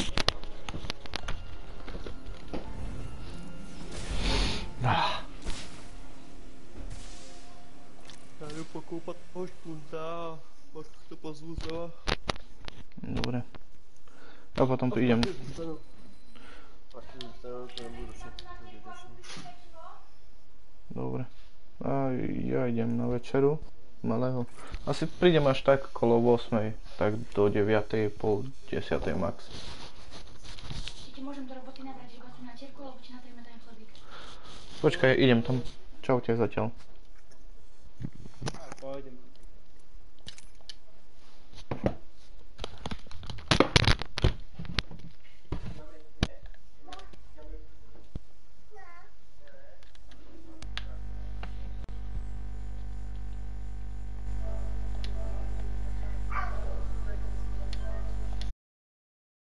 A: Ja jdu pokoupat toho špunta a pak to pozvu znova.
B: Dobre. A potom idem. Dobre. A ja idem na večeru malého. Asi prídem až tak okolo 8, tak do 9, pol 10 max.
H: Či ti môžem do roboty nabrať iba tú natierku, alebo či natrieme ten chlebík?
B: Počkaj, idem tam. Čaute zatiaľ.
A: Pôjdem.